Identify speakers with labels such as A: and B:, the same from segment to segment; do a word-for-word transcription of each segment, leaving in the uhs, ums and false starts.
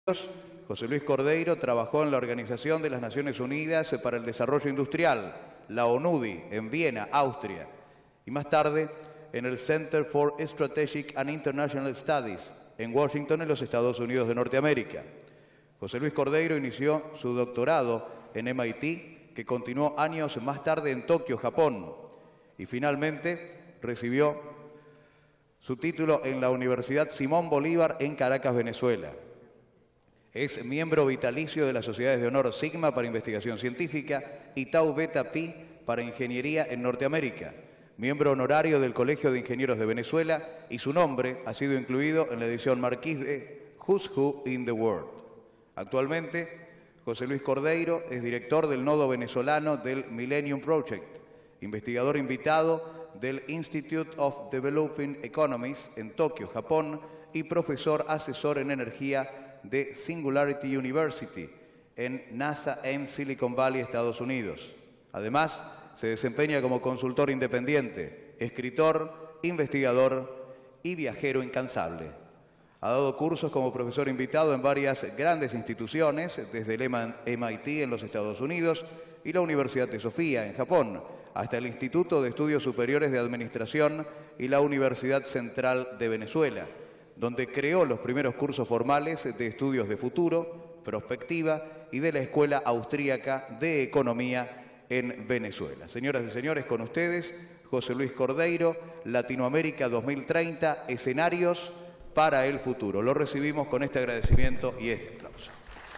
A: José Luis Cordeiro trabajó en la Organización de las Naciones Unidas para el Desarrollo Industrial, la ONUDI, en Viena, Austria, y más tarde en el Center for Strategic and International Studies, en Washington, en los Estados Unidos de Norteamérica. José Luis Cordeiro inició su doctorado en M I T, que continuó años más tarde en Tokio, Japón, y finalmente recibió su título en la Universidad Simón Bolívar en Caracas, Venezuela. Es miembro vitalicio de las Sociedades de Honor Sigma para Investigación Científica y Tau Beta Pi para Ingeniería en Norteamérica, miembro honorario del Colegio de Ingenieros de Venezuela, y su nombre ha sido incluido en la edición Marquis de Who's Who in the World. Actualmente, José Luis Cordeiro es director del nodo venezolano del Millennium Project, investigador invitado del Institute of Developing Economies en Tokio, Japón, y profesor asesor en energía de Singularity University en NASA en Silicon Valley, Estados Unidos. Además, se desempeña como consultor independiente, escritor, investigador y viajero incansable. Ha dado cursos como profesor invitado en varias grandes instituciones, desde el M I T en los Estados Unidos y la Universidad de Sofía en Japón, hasta el Instituto de Estudios Superiores de Administración y la Universidad Central de Venezuela, donde creó los primeros cursos formales de estudios de futuro, prospectiva y de la Escuela Austríaca de Economía en Venezuela. Señoras y señores, con ustedes, José Luis Cordeiro, Latinoamérica dos mil treinta, escenarios para el futuro. Lo recibimos con este agradecimiento y este aplauso.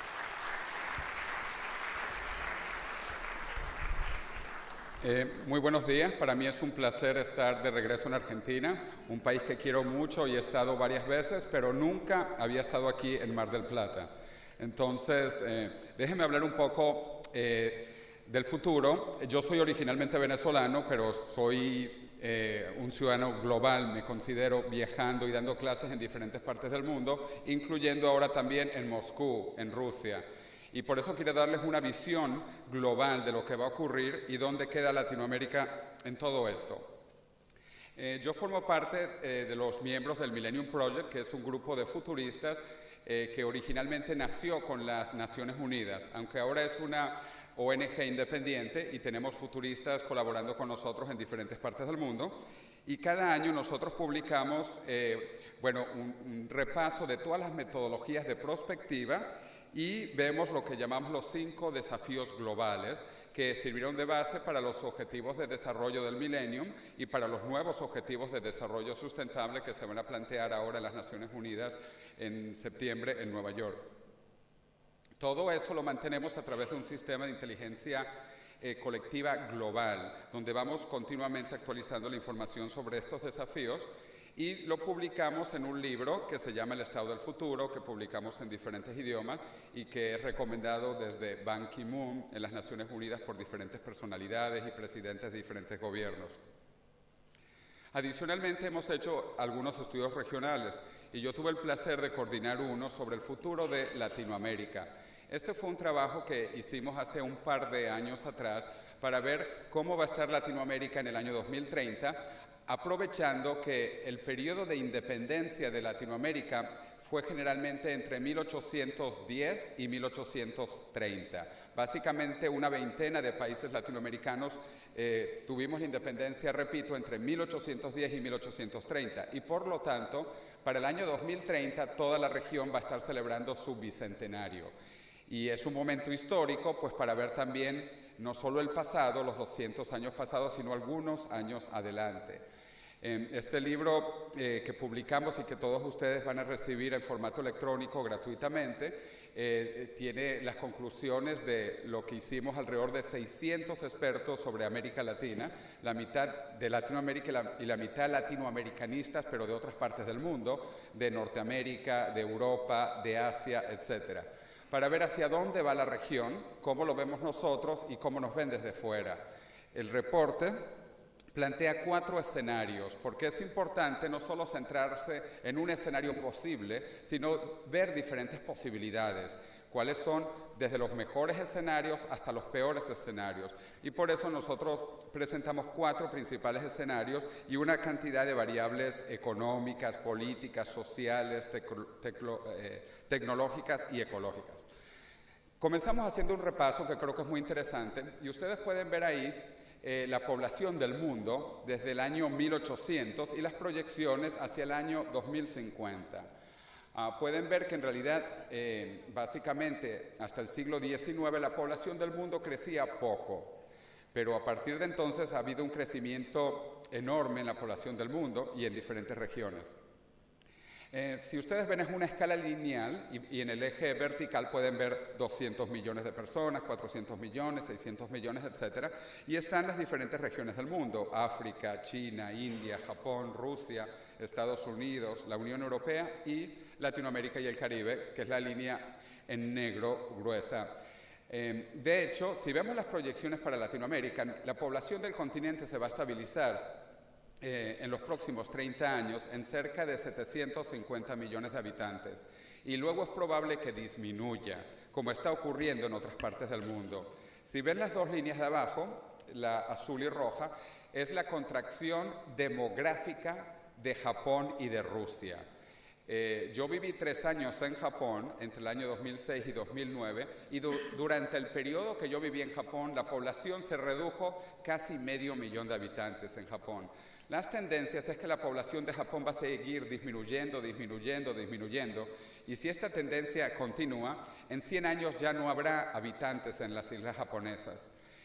B: Eh, muy buenos días, para mí es un placer estar de regreso en Argentina, un país que quiero mucho y he estado varias veces, pero nunca había estado aquí en Mar del Plata. Entonces, eh, déjenme hablar un poco eh, del futuro. Yo soy originalmente venezolano, pero soy eh, un ciudadano global, me considero viajando y dando clases en diferentes partes del mundo, incluyendo ahora también en Moscú, en Rusia. Y por eso quiero darles una visión global de lo que va a ocurrir y dónde queda Latinoamérica en todo esto. Eh, yo formo parte eh, de los miembros del Millennium Project, que es un grupo de futuristas eh, que originalmente nació con las Naciones Unidas, aunque ahora es una O N G independiente y tenemos futuristas colaborando con nosotros en diferentes partes del mundo. Y cada año nosotros publicamos eh, bueno, un, un repaso de todas las metodologías de prospectiva y vemos lo que llamamos los cinco desafíos globales que sirvieron de base para los objetivos de desarrollo del Millennium y para los nuevos objetivos de desarrollo sustentable que se van a plantear ahora en las Naciones Unidas en septiembre en Nueva York. Todo eso lo mantenemos a través de un sistema de inteligencia eh, colectiva global, donde vamos continuamente actualizando la información sobre estos desafíos. Y lo publicamos en un libro que se llama El Estado del Futuro, que publicamos en diferentes idiomas y que es recomendado desde Ban Ki-moon en las Naciones Unidas por diferentes personalidades y presidentes de diferentes gobiernos. Adicionalmente, hemos hecho algunos estudios regionales y yo tuve el placer de coordinar uno sobre el futuro de Latinoamérica. Este fue un trabajo que hicimos hace un par de años atrás para ver cómo va a estar Latinoamérica en el año dos mil treinta, aprovechando que el periodo de independencia de Latinoamérica fue generalmente entre mil ochocientos diez y mil ochocientos treinta. Básicamente una veintena de países latinoamericanos eh, tuvimos la independencia, repito, entre mil ochocientos diez y mil ochocientos treinta. Y por lo tanto, para el año dos mil treinta toda la región va a estar celebrando su bicentenario. Y es un momento histórico, pues para ver también no solo el pasado, los doscientos años pasados, sino algunos años adelante. Este libro eh, que publicamos y que todos ustedes van a recibir en formato electrónico gratuitamente, eh, tiene las conclusiones de lo que hicimos alrededor de seiscientos expertos sobre América Latina, la mitad de Latinoamérica y la, y la mitad latinoamericanistas, pero de otras partes del mundo, de Norteamérica, de Europa, de Asia, etcétera, para ver hacia dónde va la región, cómo lo vemos nosotros y cómo nos ven desde fuera. El reporte plantea cuatro escenarios, porque es importante no solo centrarse en un escenario posible, sino ver diferentes posibilidades, cuáles son desde los mejores escenarios hasta los peores escenarios. Y por eso nosotros presentamos cuatro principales escenarios y una cantidad de variables económicas, políticas, sociales, tecno, tecno, eh, tecnológicas y ecológicas. Comenzamos haciendo un repaso que creo que es muy interesante y ustedes pueden ver ahí Eh, la población del mundo desde el año mil ochocientos y las proyecciones hacia el año dos mil cincuenta. Uh, pueden ver que en realidad, eh, básicamente, hasta el siglo diecinueve la población del mundo crecía poco, pero a partir de entonces ha habido un crecimiento enorme en la población del mundo y en diferentes regiones. Eh, si ustedes ven es una escala lineal y, y en el eje vertical pueden ver doscientos millones de personas, cuatrocientos millones, seiscientos millones, etcétera. Y están las diferentes regiones del mundo: África, China, India, Japón, Rusia, Estados Unidos, la Unión Europea y Latinoamérica y el Caribe, que es la línea en negro gruesa. Eh, de hecho, si vemos las proyecciones para Latinoamérica, la población del continente se va a estabilizar Eh, en los próximos treinta años en cerca de setecientos cincuenta millones de habitantes y luego es probable que disminuya, como está ocurriendo en otras partes del mundo. Si ven las dos líneas de abajo, la azul y roja, es la contracción demográfica de Japón y de Rusia. Eh, yo viví tres años en Japón, entre el año dos mil seis y dos mil nueve, y du durante el periodo que yo viví en Japón, la población se redujo casi medio millón de habitantes en Japón. Las tendencias es que la población de Japón va a seguir disminuyendo, disminuyendo, disminuyendo, y si esta tendencia continúa, en cien años ya no habrá habitantes en las islas japonesas.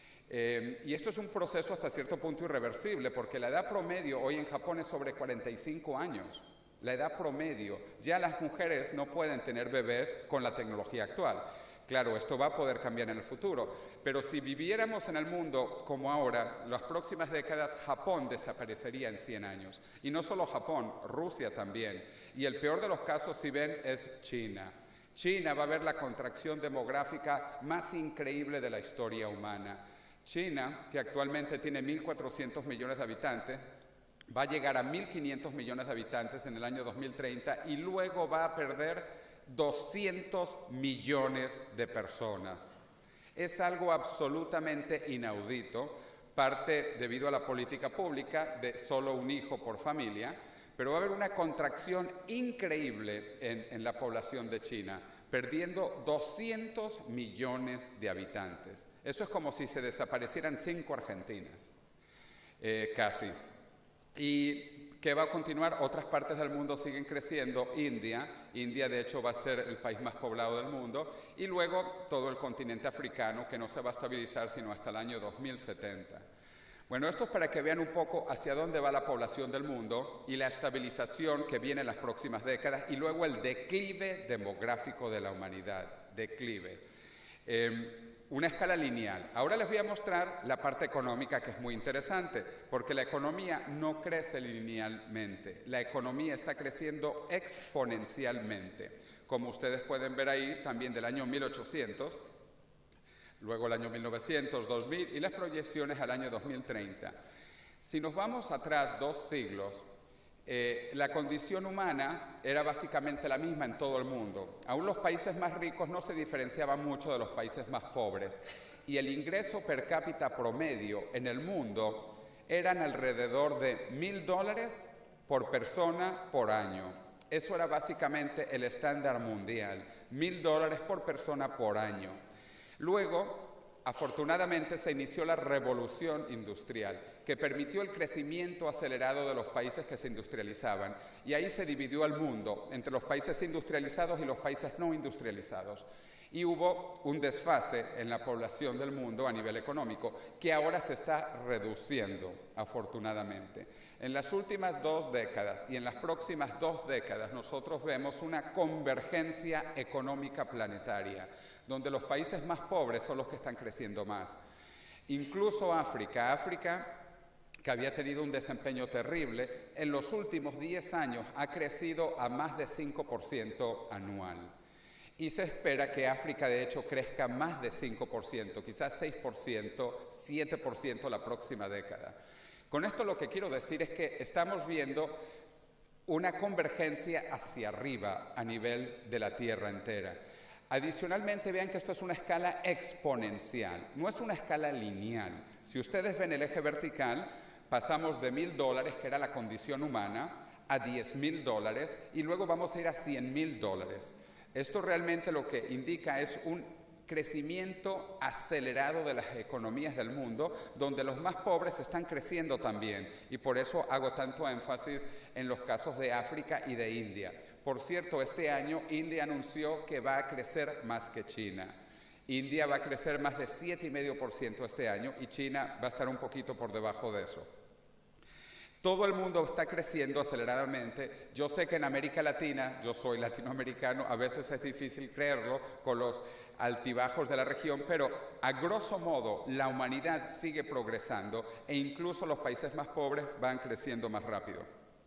B: Eh, y esto es un proceso hasta cierto punto irreversible, porque la edad promedio hoy en Japón es sobre cuarenta y cinco años. La edad promedio. Ya las mujeres no pueden tener bebés con la tecnología actual. Claro, esto va a poder cambiar en el futuro, pero si viviéramos en el mundo como ahora, las próximas décadas Japón desaparecería en cien años. Y no solo Japón, Rusia también. Y el peor de los casos, si ven, es China. China va a ver la contracción demográfica más increíble de la historia humana. China, que actualmente tiene mil cuatrocientos millones de habitantes, va a llegar a mil quinientos millones de habitantes en el año dos mil treinta y luego va a perder doscientos millones de personas. Es algo absolutamente inaudito, parte debido a la política pública de solo un hijo por familia, pero va a haber una contracción increíble en, en la población de China, perdiendo doscientos millones de habitantes. Eso es como si se desaparecieran cinco Argentinas, eh, casi. Y que va a continuar, otras partes del mundo siguen creciendo, India, India de hecho va a ser el país más poblado del mundo, y luego todo el continente africano, que no se va a estabilizar sino hasta el año dos mil setenta. Bueno, esto es para que vean un poco hacia dónde va la población del mundo y la estabilización que viene en las próximas décadas, y luego el declive demográfico de la humanidad, declive. Eh, Una escala lineal. Ahora les voy a mostrar la parte económica, que es muy interesante, porque la economía no crece linealmente, la economía está creciendo exponencialmente, como ustedes pueden ver ahí también del año mil ochocientos, luego el año mil novecientos, dos mil y las proyecciones al año dos mil treinta. Si nos vamos atrás dos siglos, Eh, la condición humana era básicamente la misma en todo el mundo. Aún los países más ricos no se diferenciaban mucho de los países más pobres y el ingreso per cápita promedio en el mundo eran alrededor de mil dólares por persona por año. Eso era básicamente el estándar mundial, mil dólares por persona por año. Luego, afortunadamente, se inició la revolución industrial, que permitió el crecimiento acelerado de los países que se industrializaban, y ahí se dividió el mundo entre los países industrializados y los países no industrializados. Y hubo un desfase en la población del mundo a nivel económico, que ahora se está reduciendo, afortunadamente. En las últimas dos décadas y en las próximas dos décadas nosotros vemos una convergencia económica planetaria, donde los países más pobres son los que están creciendo más. Incluso África, África, que había tenido un desempeño terrible, en los últimos diez años ha crecido a más de cinco por ciento anual. Y se espera que África, de hecho, crezca más de cinco por ciento, quizás seis por ciento, siete por ciento la próxima década. Con esto lo que quiero decir es que estamos viendo una convergencia hacia arriba a nivel de la Tierra entera. Adicionalmente, vean que esto es una escala exponencial, no es una escala lineal. Si ustedes ven el eje vertical, pasamos de mil dólares, que era la condición humana, a diez mil dólares y luego vamos a ir a cien mil dólares. Esto realmente lo que indica es un crecimiento acelerado de las economías del mundo, donde los más pobres están creciendo también, y por eso hago tanto énfasis en los casos de África y de India. Por cierto, este año India anunció que va a crecer más que China. India va a crecer más de siete coma cinco por ciento este año y China va a estar un poquito por debajo de eso. Todo el mundo está creciendo aceleradamente. Yo sé que en América Latina, yo soy latinoamericano, a veces es difícil creerlo con los altibajos de la región, pero a grosso modo la humanidad sigue progresando e incluso los países más pobres van creciendo más rápido.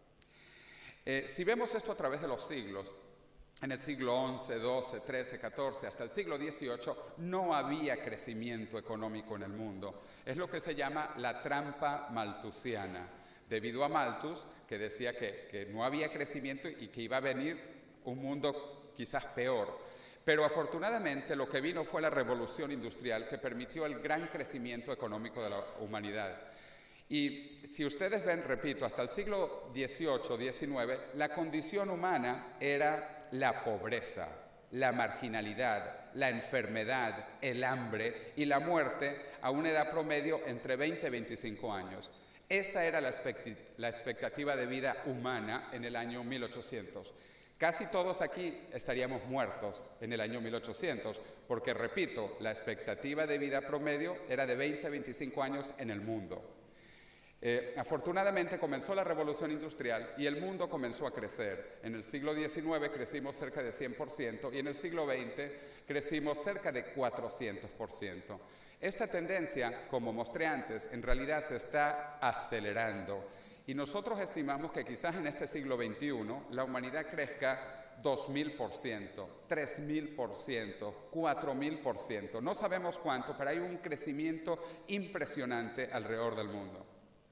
B: Eh, si vemos esto a través de los siglos, en el siglo once, doce, trece, catorce, hasta el siglo dieciocho, no había crecimiento económico en el mundo. Es lo que se llama la trampa malthusiana, debido a Malthus, que decía que, que no había crecimiento y que iba a venir un mundo quizás peor. Pero afortunadamente lo que vino fue la revolución industrial, que permitió el gran crecimiento económico de la humanidad. Y si ustedes ven, repito, hasta el siglo dieciocho, diecinueve, la condición humana era la pobreza, la marginalidad, la enfermedad, el hambre y la muerte a una edad promedio entre veinte y veinticinco años. Esa era la expectativa de vida humana en el año mil ochocientos. Casi todos aquí estaríamos muertos en el año mil ochocientos, porque, repito, la expectativa de vida promedio era de veinte a veinticinco años en el mundo. Eh, afortunadamente comenzó la revolución industrial y el mundo comenzó a crecer. En el siglo diecinueve crecimos cerca de cien por ciento y en el siglo veinte crecimos cerca de cuatrocientos por ciento. Esta tendencia, como mostré antes, en realidad se está acelerando y nosotros estimamos que quizás en este siglo veintiuno la humanidad crezca dos mil por ciento, tres mil por ciento, cuatro mil por ciento. No sabemos cuánto, pero hay un crecimiento impresionante alrededor del mundo.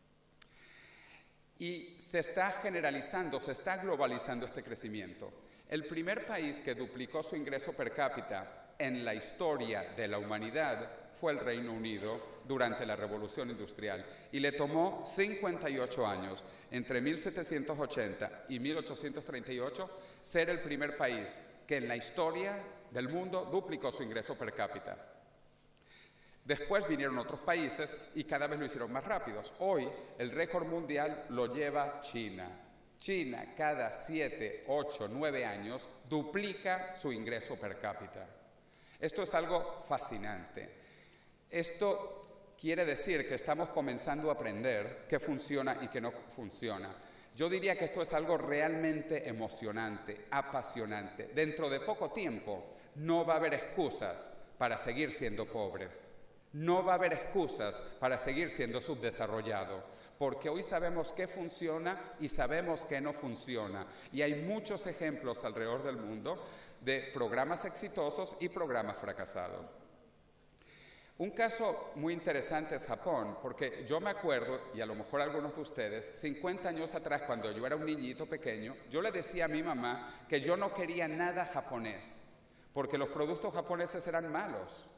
B: Y se está generalizando, se está globalizando este crecimiento. El primer país que duplicó su ingreso per cápita en la historia de la humanidad fue el Reino Unido durante la Revolución Industrial y le tomó cincuenta y ocho años, entre mil setecientos ochenta y mil ochocientos treinta y ocho, ser el primer país que en la historia del mundo duplicó su ingreso per cápita. Después vinieron otros países y cada vez lo hicieron más rápidos. Hoy el récord mundial lo lleva China. China cada siete, ocho, nueve años duplica su ingreso per cápita. Esto es algo fascinante. Esto quiere decir que estamos comenzando a aprender qué funciona y qué no funciona. Yo diría que esto es algo realmente emocionante, apasionante. Dentro de poco tiempo no va a haber excusas para seguir siendo pobres. No va a haber excusas para seguir siendo subdesarrollado, porque hoy sabemos qué funciona y sabemos qué no funciona. Y hay muchos ejemplos alrededor del mundo de programas exitosos y programas fracasados. Un caso muy interesante es Japón, porque yo me acuerdo, y a lo mejor algunos de ustedes, cincuenta años atrás, cuando yo era un niñito pequeño, yo le decía a mi mamá que yo no quería nada japonés, porque los productos japoneses eran malos.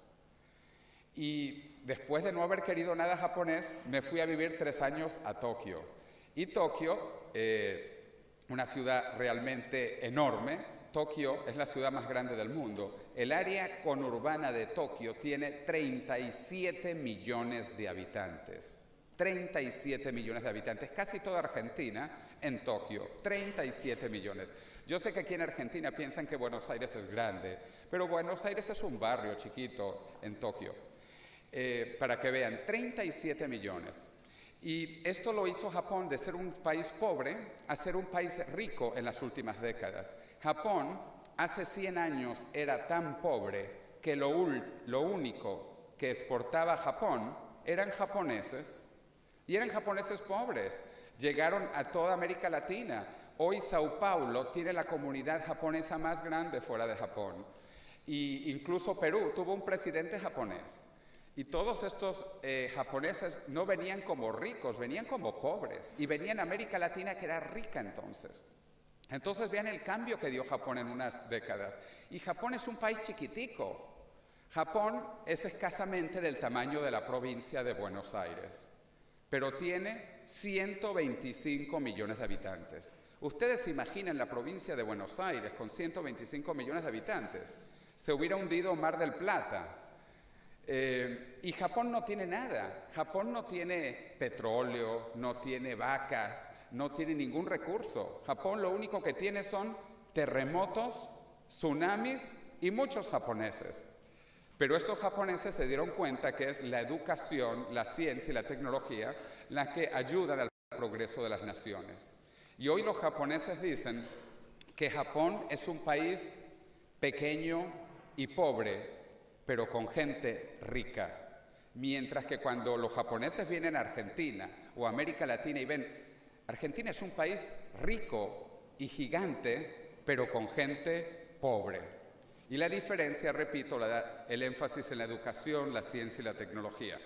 B: Y después de no haber querido nada japonés, me fui a vivir tres años a Tokio. Y Tokio, eh, una ciudad realmente enorme, Tokio es la ciudad más grande del mundo. El área conurbana de Tokio tiene treinta y siete millones de habitantes. treinta y siete millones de habitantes, casi toda Argentina en Tokio, treinta y siete millones. Yo sé que aquí en Argentina piensan que Buenos Aires es grande, pero Buenos Aires es un barrio chiquito en Tokio. Eh, para que vean, treinta y siete millones. Y esto lo hizo Japón de ser un país pobre a ser un país rico en las últimas décadas. Japón hace cien años era tan pobre que lo, lo único que exportaba a Japón eran japoneses, y eran japoneses pobres. Llegaron a toda América Latina. Hoy Sao Paulo tiene la comunidad japonesa más grande fuera de Japón. Y incluso Perú tuvo un presidente japonés. Y todos estos eh, japoneses no venían como ricos, venían como pobres. Y venían a América Latina, que era rica entonces. Entonces vean el cambio que dio Japón en unas décadas. Y Japón es un país chiquitico. Japón es escasamente del tamaño de la provincia de Buenos Aires, pero tiene ciento veinticinco millones de habitantes. Ustedes se imaginan la provincia de Buenos Aires con ciento veinticinco millones de habitantes. Se hubiera hundido Mar del Plata. Eh, y Japón no tiene nada. Japón no tiene petróleo, no tiene vacas, no tiene ningún recurso. Japón lo único que tiene son terremotos, tsunamis y muchos japoneses. Pero estos japoneses se dieron cuenta que es la educación, la ciencia y la tecnología las que ayudan al progreso de las naciones. Y hoy los japoneses dicen que Japón es un país pequeño y pobre, pero con gente rica. Mientras que cuando los japoneses vienen a Argentina o a América Latina y ven, Argentina es un país rico y gigante, pero con gente pobre. Y la diferencia, repito, la da el énfasis en la educación, la ciencia y la tecnología.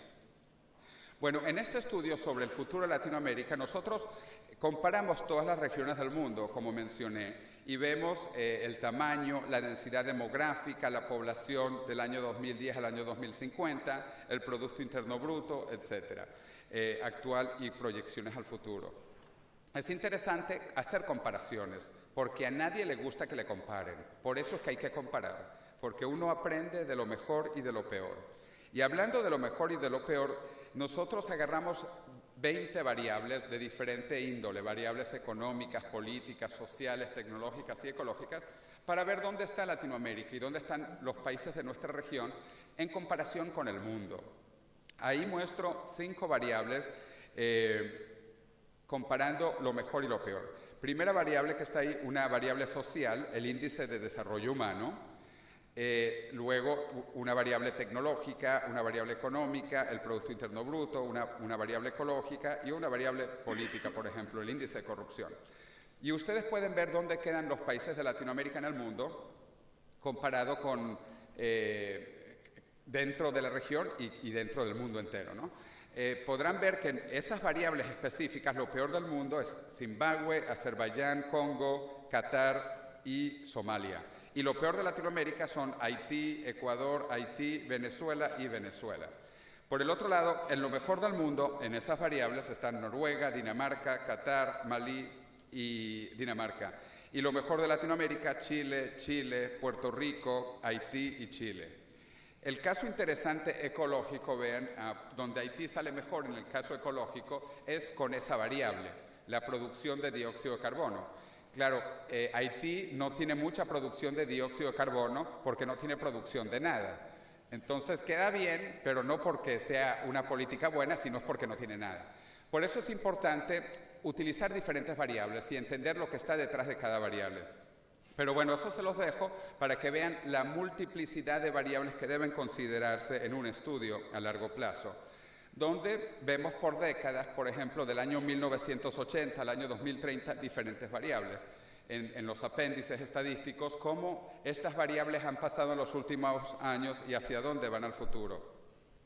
B: Bueno, en este estudio sobre el futuro de Latinoamérica, nosotros comparamos todas las regiones del mundo, como mencioné, y vemos eh, el tamaño, la densidad demográfica, la población del año dos mil diez al año dos mil cincuenta, el Producto Interno Bruto, etcétera, eh, actual y proyecciones al futuro. Es interesante hacer comparaciones, porque a nadie le gusta que le comparen. Por eso es que hay que comparar, porque uno aprende de lo mejor y de lo peor. Y hablando de lo mejor y de lo peor, nosotros agarramos veinte variables de diferente índole, variables económicas, políticas, sociales, tecnológicas y ecológicas, para ver dónde está Latinoamérica y dónde están los países de nuestra región en comparación con el mundo. Ahí muestro cinco variables eh, comparando lo mejor y lo peor. Primera variable que está ahí, una variable social, el índice de desarrollo humano. Eh, luego, una variable tecnológica, una variable económica, el Producto Interno Bruto, una, una variable ecológica y una variable política, por ejemplo, el índice de corrupción. Y ustedes pueden ver dónde quedan los países de Latinoamérica en el mundo, comparado con eh, dentro de la región y, y dentro del mundo entero, ¿no? Eh, podrán ver que en esas variables específicas, lo peor del mundo es Zimbabue, Azerbaiyán, Congo, Qatar y Somalia. Y lo peor de Latinoamérica son Haití, Ecuador, Haití, Venezuela y Venezuela. Por el otro lado, en lo mejor del mundo, en esas variables están Noruega, Dinamarca, Qatar, Malí y Dinamarca. Y lo mejor de Latinoamérica, Chile, Chile, Puerto Rico, Haití y Chile. El caso interesante ecológico, vean, ah, donde Haití sale mejor en el caso ecológico, es con esa variable, la producción de dióxido de carbono. Claro, eh, Haití no tiene mucha producción de dióxido de carbono porque no tiene producción de nada. Entonces queda bien, pero no porque sea una política buena, sino porque no tiene nada. Por eso es importante utilizar diferentes variables y entender lo que está detrás de cada variable. Pero bueno, eso se los dejo para que vean la multiplicidad de variables que deben considerarse en un estudio a largo plazo, donde vemos por décadas, por ejemplo, del año mil novecientos ochenta al año dos mil treinta, diferentes variables. En, en los apéndices estadísticos, cómo estas variables han pasado en los últimos años y hacia dónde van al futuro.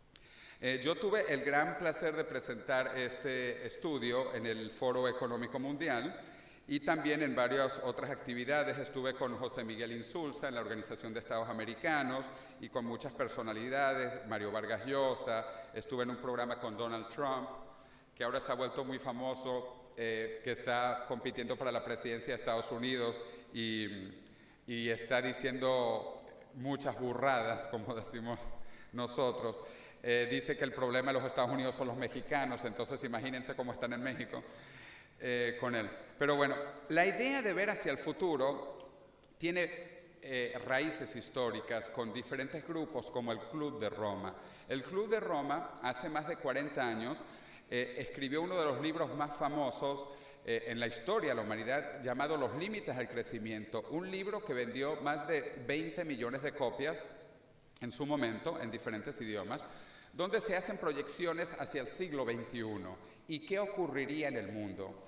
B: Eh, yo tuve el gran placer de presentar este estudio en el Foro Económico Mundial y también en varias otras actividades. Estuve con José Miguel Insulza en la Organización de Estados Americanos y con muchas personalidades, Mario Vargas Llosa, estuve en un programa con Donald Trump, que ahora se ha vuelto muy famoso, eh, que está compitiendo para la presidencia de Estados Unidos y, y está diciendo muchas burradas, como decimos nosotros. Eh, dice que el problema de los Estados Unidos son los mexicanos, entonces imagínense cómo están en México. Eh, con él. Pero bueno, la idea de ver hacia el futuro tiene eh, raíces históricas con diferentes grupos como el Club de Roma. El Club de Roma, hace más de cuarenta años, eh, escribió uno de los libros más famosos eh, en la historia de la humanidad, llamado Los Límites al Crecimiento, un libro que vendió más de veinte millones de copias en su momento, en diferentes idiomas, donde se hacen proyecciones hacia el siglo veintiuno y qué ocurriría en el mundo.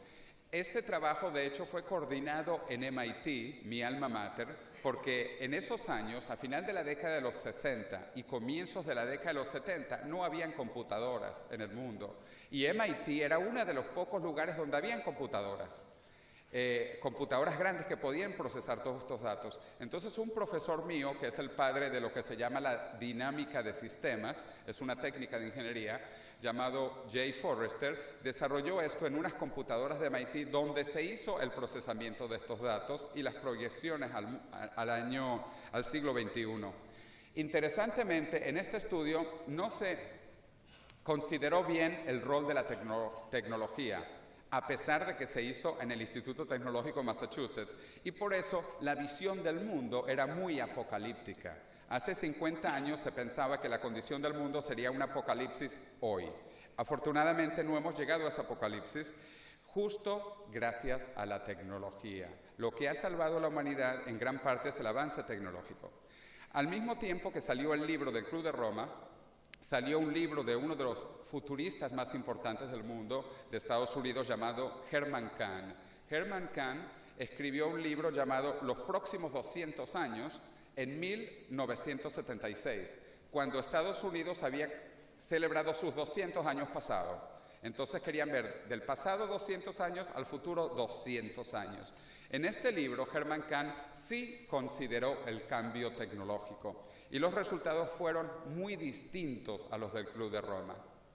B: Este trabajo, de hecho, fue coordinado en M I T, mi alma mater, porque en esos años, a final de la década de los sesenta y comienzos de la década de los setenta, no habían computadoras en el mundo. Y M I T era uno de los pocos lugares donde habían computadoras. Eh, computadoras grandes que podían procesar todos estos datos. Entonces un profesor mío, que es el padre de lo que se llama la dinámica de sistemas, es una técnica de ingeniería, llamado Jay Forrester, desarrolló esto en unas computadoras de M I T donde se hizo el procesamiento de estos datos y las proyecciones al, al año, al siglo veintiuno. Interesantemente, en este estudio no se consideró bien el rol de la tecno- tecnología, a pesar de que se hizo en el Instituto Tecnológico de Massachusetts, y por eso la visión del mundo era muy apocalíptica. Hace cincuenta años se pensaba que la condición del mundo sería un apocalipsis hoy. Afortunadamente no hemos llegado a ese apocalipsis, justo gracias a la tecnología. Lo que ha salvado a la humanidad en gran parte es el avance tecnológico. Al mismo tiempo que salió el libro del Club de Roma, salió un libro de uno de los futuristas más importantes del mundo, de Estados Unidos, llamado Herman Kahn. Herman Kahn escribió un libro llamado Los próximos doscientos años en mil novecientos setenta y seis, cuando Estados Unidos había celebrado sus doscientos años pasados. Entonces querían ver del pasado doscientos años al futuro doscientos años. En este libro, Herman Kahn sí consideró el cambio tecnológico y los resultados fueron muy distintos a los del Club de Roma.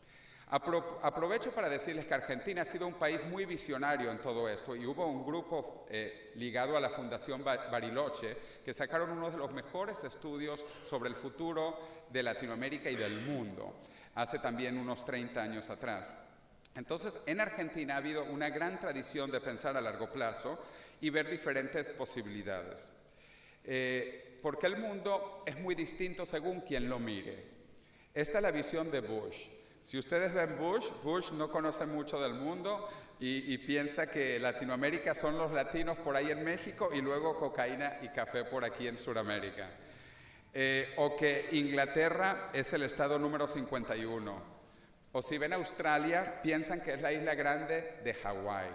B: Apro- aprovecho para decirles que Argentina ha sido un país muy visionario en todo esto y hubo un grupo eh, ligado a la Fundación Bariloche que sacaron uno de los mejores estudios sobre el futuro de Latinoamérica y del mundo, hace también unos treinta años atrás. Entonces, en Argentina ha habido una gran tradición de pensar a largo plazo y ver diferentes posibilidades. Eh, porque el mundo es muy distinto según quien lo mire. Esta es la visión de Bush. Si ustedes ven Bush, Bush no conoce mucho del mundo y, y piensa que Latinoamérica son los latinos por ahí en México y luego cocaína y café por aquí en Sudamérica. Eh, o que Inglaterra es el estado número cincuenta y uno. O si ven Australia, piensan que es la isla grande de Hawái.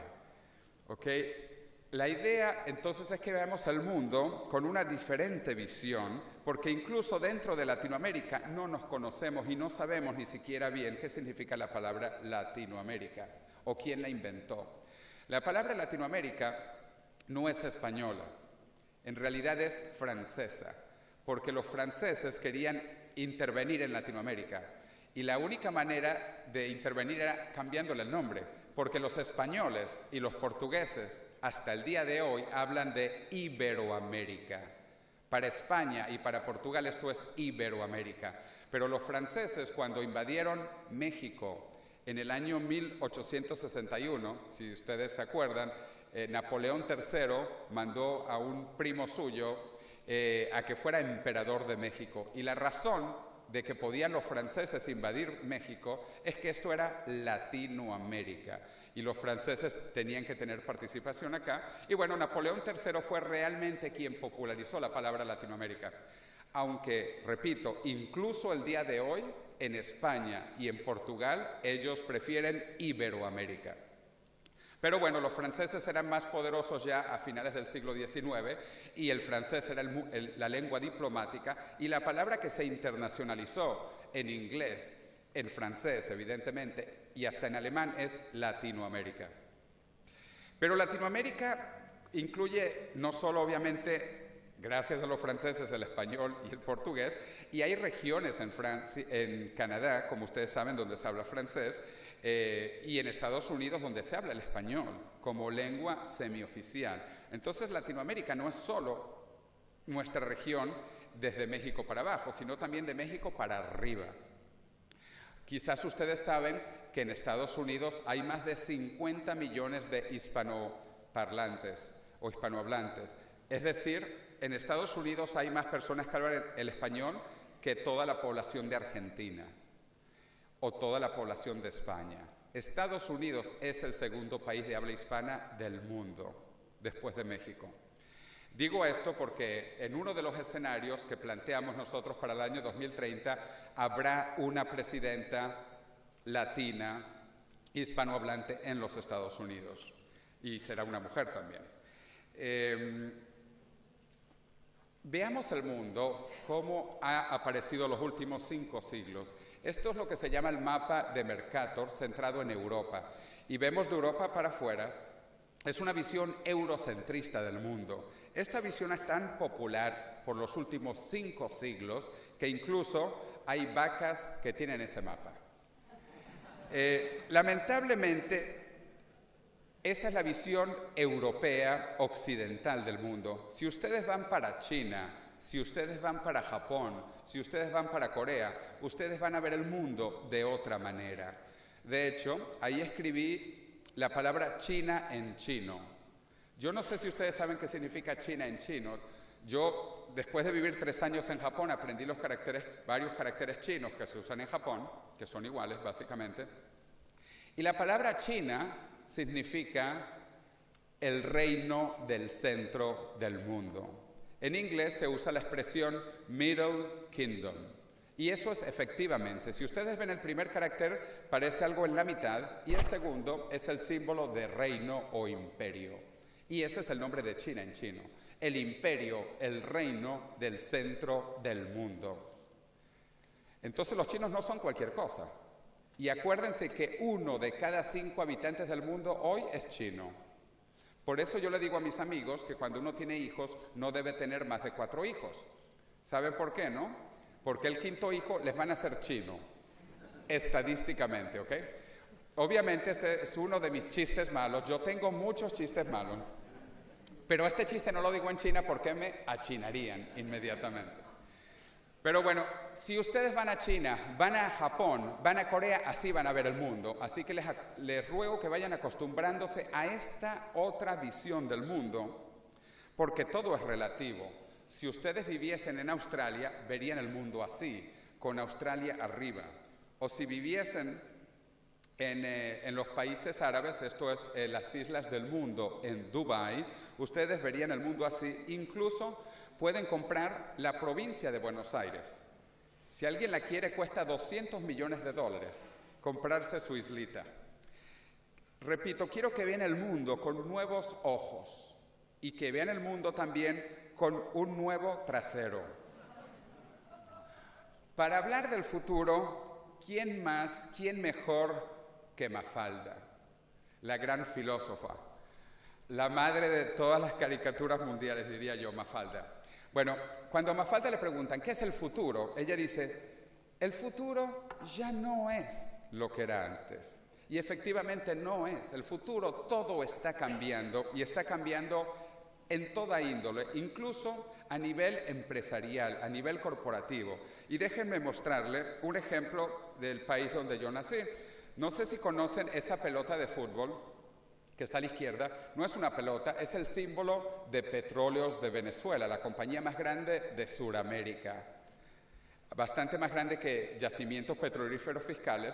B: ¿Okay? La idea entonces es que veamos el mundo con una diferente visión, porque incluso dentro de Latinoamérica no nos conocemos y no sabemos ni siquiera bien qué significa la palabra Latinoamérica o quién la inventó. La palabra Latinoamérica no es española, en realidad es francesa, porque los franceses querían intervenir en Latinoamérica. Y la única manera de intervenir era cambiándole el nombre, porque los españoles y los portugueses hasta el día de hoy hablan de Iberoamérica. Para España y para Portugal esto es Iberoamérica. Pero los franceses, cuando invadieron México en el año mil ochocientos sesenta y uno, si ustedes se acuerdan, eh, Napoleón tercero mandó a un primo suyo eh, a que fuera emperador de México. Y la razón de que podían los franceses invadir México es que esto era Latinoamérica y los franceses tenían que tener participación acá. Y bueno, Napoleón tercero fue realmente quien popularizó la palabra Latinoamérica. Aunque, repito, incluso el día de hoy en España y en Portugal ellos prefieren Iberoamérica. Pero bueno, los franceses eran más poderosos ya a finales del siglo diecinueve y el francés era el, el, la lengua diplomática y la palabra que se internacionalizó en inglés, en francés evidentemente y hasta en alemán es Latinoamérica. Pero Latinoamérica incluye no solo obviamente, gracias a los franceses, el español y el portugués, y hay regiones en, Francia, en Canadá, como ustedes saben, donde se habla francés, eh, y en Estados Unidos donde se habla el español como lengua semioficial. Entonces Latinoamérica no es solo nuestra región desde México para abajo, sino también de México para arriba. Quizás ustedes saben que en Estados Unidos hay más de cincuenta millones de hispanoparlantes o hispanohablantes. Es decir, en Estados Unidos hay más personas que hablan el español que toda la población de Argentina o toda la población de España. Estados Unidos es el segundo país de habla hispana del mundo, después de México. Digo esto porque en uno de los escenarios que planteamos nosotros para el año dos mil treinta habrá una presidenta latina hispanohablante en los Estados Unidos. y será una mujer también. Eh, veamos el mundo, cómo ha aparecido los últimos cinco siglos. Esto es lo que se llama el mapa de Mercator, centrado en Europa. Y vemos de Europa para afuera. Es una visión eurocentrista del mundo. Esta visión es tan popular por los últimos cinco siglos que incluso hay vacas que tienen ese mapa. Eh, lamentablemente, esa es la visión europea occidental del mundo. Si ustedes van para China, si ustedes van para Japón, si ustedes van para Corea, ustedes van a ver el mundo de otra manera. De hecho, ahí escribí la palabra China en chino. Yo no sé si ustedes saben qué significa China en chino. Yo, después de vivir tres años en Japón, aprendí los caracteres, varios caracteres chinos que se usan en Japón, que son iguales, básicamente. Y la palabra China significa el reino del centro del mundo. En inglés se usa la expresión Middle Kingdom. Y eso es efectivamente, si ustedes ven el primer carácter, parece algo en la mitad, y el segundo es el símbolo de reino o imperio. Y ese es el nombre de China en chino. El imperio, el reino del centro del mundo. Entonces los chinos no son cualquier cosa. Y acuérdense que uno de cada cinco habitantes del mundo hoy es chino. Por eso yo le digo a mis amigos que cuando uno tiene hijos no debe tener más de cuatro hijos. ¿Saben por qué, no? Porque el quinto hijo les van a hacer chino, estadísticamente, ¿ok? Obviamente este es uno de mis chistes malos. Yo tengo muchos chistes malos. Pero este chiste no lo digo en China porque me achinarían inmediatamente. Pero bueno, si ustedes van a China, van a Japón, van a Corea, así van a ver el mundo. Así que les, les ruego que vayan acostumbrándose a esta otra visión del mundo, porque todo es relativo. Si ustedes viviesen en Australia, verían el mundo así, con Australia arriba. O si viviesen en, eh, en los países árabes, esto es eh, las islas del mundo, en Dubái, ustedes verían el mundo así. Incluso pueden comprar la provincia de Buenos Aires. Si alguien la quiere, cuesta doscientos millones de dólares comprarse su islita. Repito, quiero que vean el mundo con nuevos ojos y que vean el mundo también con un nuevo trasero. Para hablar del futuro, ¿quién más, quién mejor que Mafalda, la gran filósofa, la madre de todas las caricaturas mundiales, diría yo, Mafalda? Bueno, cuando a Mafalda le preguntan, ¿qué es el futuro? Ella dice, el futuro ya no es lo que era antes. Y efectivamente no es. El futuro todo está cambiando y está cambiando en toda índole, incluso a nivel empresarial, a nivel corporativo. Y déjenme mostrarle un ejemplo del país donde yo nací. No sé si conocen esa pelota de fútbol que está a la izquierda. No es una pelota, es el símbolo de Petróleos de Venezuela, la compañía más grande de Sudamérica. Bastante más grande que Yacimientos Petrolíferos Fiscales.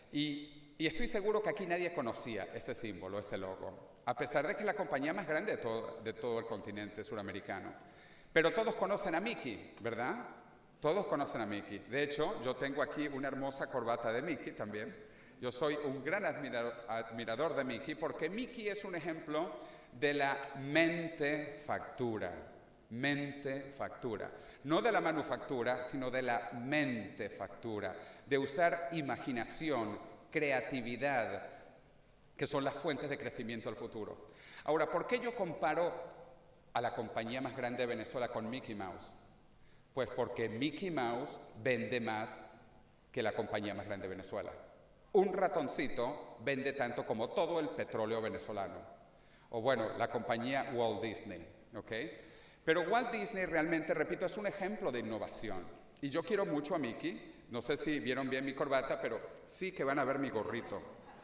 B: Y, y estoy seguro que aquí nadie conocía ese símbolo, ese logo, a pesar de que es la compañía más grande de todo, de todo el continente suramericano. Pero todos conocen a Mickey, ¿verdad? Todos conocen a Mickey. De hecho, yo tengo aquí una hermosa corbata de Mickey también. Yo soy un gran admirador, admirador de Mickey porque Mickey es un ejemplo de la mente factura. Mente factura. No de la manufactura, sino de la mente factura. De usar imaginación, creatividad, que son las fuentes de crecimiento del futuro. Ahora, ¿por qué yo comparo a la compañía más grande de Venezuela con Mickey Mouse? Pues porque Mickey Mouse vende más que la compañía más grande de Venezuela. Un ratoncito vende tanto como todo el petróleo venezolano. O bueno, la compañía Walt Disney, ¿ok? Pero Walt Disney realmente, repito, es un ejemplo de innovación. Y yo quiero mucho a Mickey. No sé si vieron bien mi corbata, pero sí que van a ver mi gorrito.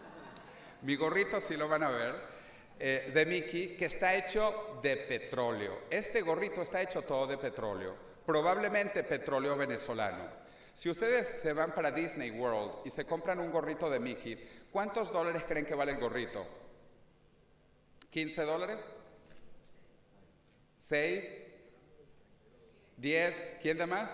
B: Mi gorrito sí lo van a ver, eh, de Mickey, que está hecho de petróleo. Este gorrito está hecho todo de petróleo, probablemente petróleo venezolano. Si ustedes se van para Disney World y se compran un gorrito de Mickey, ¿cuántos dólares creen que vale el gorrito? ¿quince dólares? ¿seis? ¿diez? ¿Quién da más?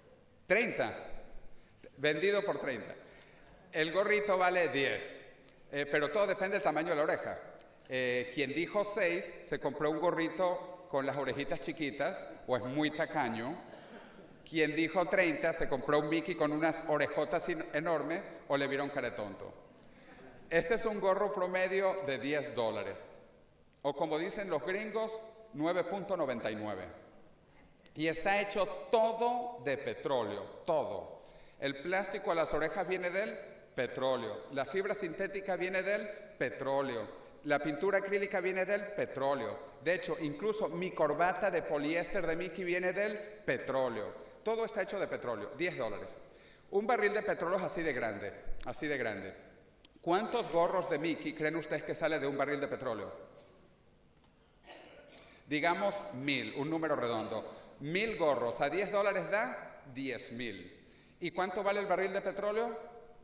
B: ¿treinta? Vendido por treinta. El gorrito vale diez. Eh, pero todo depende del tamaño de la oreja. Eh, quien dijo seis se compró un gorrito con las orejitas chiquitas o es muy tacaño. Quien dijo treinta se compró un Mickey con unas orejotas enormes o le vieron cara de tonto. Este es un gorro promedio de diez dólares. O como dicen los gringos, nueve punto noventa y nueve. Y está hecho todo de petróleo, todo. El plástico a las orejas viene del petróleo. La fibra sintética viene del petróleo. La pintura acrílica viene del petróleo. De hecho, incluso mi corbata de poliéster de Mickey viene del petróleo. Todo está hecho de petróleo, diez dólares. Un barril de petróleo es así de grande, así de grande. ¿Cuántos gorros de Mickey creen ustedes que sale de un barril de petróleo? Digamos mil, un número redondo. Mil gorros a diez dólares da diez mil. ¿Y cuánto vale el barril de petróleo?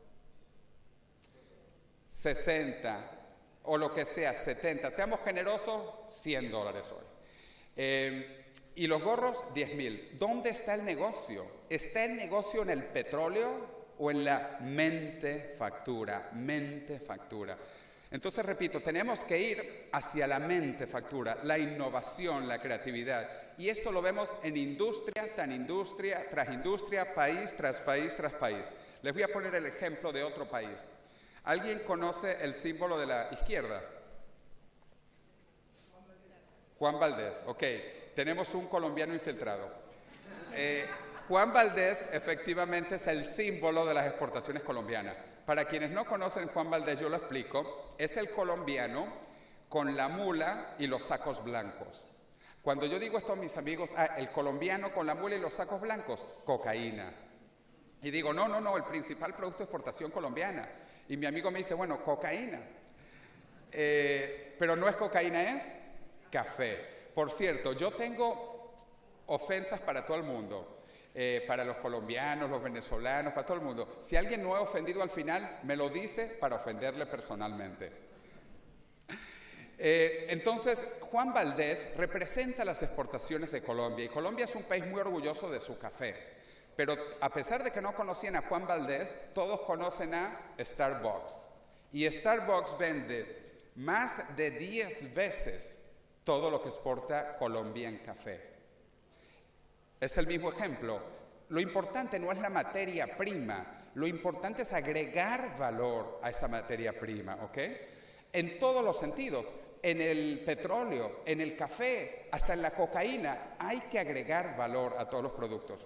B: sesenta, o lo que sea, setenta. Seamos generosos, cien dólares hoy. Eh, y los gorros, diez mil. ¿Dónde está el negocio? ¿Está el negocio en el petróleo o en la mentefactura? Mentefactura. Entonces, repito, tenemos que ir hacia la mentefactura, la innovación, la creatividad. Y esto lo vemos en industria, tan industria, tras industria, país tras país tras país. Les voy a poner el ejemplo de otro país. ¿Alguien conoce el símbolo de la izquierda? Juan Valdés, ok. Tenemos un colombiano infiltrado. Eh, Juan Valdés efectivamente es el símbolo de las exportaciones colombianas. Para quienes no conocen Juan Valdés, yo lo explico, es el colombiano con la mula y los sacos blancos. Cuando yo digo esto a mis amigos, ah, el colombiano con la mula y los sacos blancos, cocaína. Y digo, no, no, no, el principal producto de exportación colombiana. Y mi amigo me dice, bueno, cocaína. Eh, pero no es cocaína, es café. Por cierto, yo tengo ofensas para todo el mundo. Eh, para los colombianos, los venezolanos, para todo el mundo. Si alguien no ha ofendido al final, me lo dice para ofenderle personalmente. Eh, entonces, Juan Valdés representa las exportaciones de Colombia y Colombia es un país muy orgulloso de su café. Pero a pesar de que no conocían a Juan Valdés, todos conocen a Starbucks. Y Starbucks vende más de diez veces todo lo que exporta Colombia en café. Es el mismo ejemplo. Lo importante no es la materia prima, lo importante es agregar valor a esa materia prima, ¿ok? En todos los sentidos, en el petróleo, en el café, hasta en la cocaína, hay que agregar valor a todos los productos.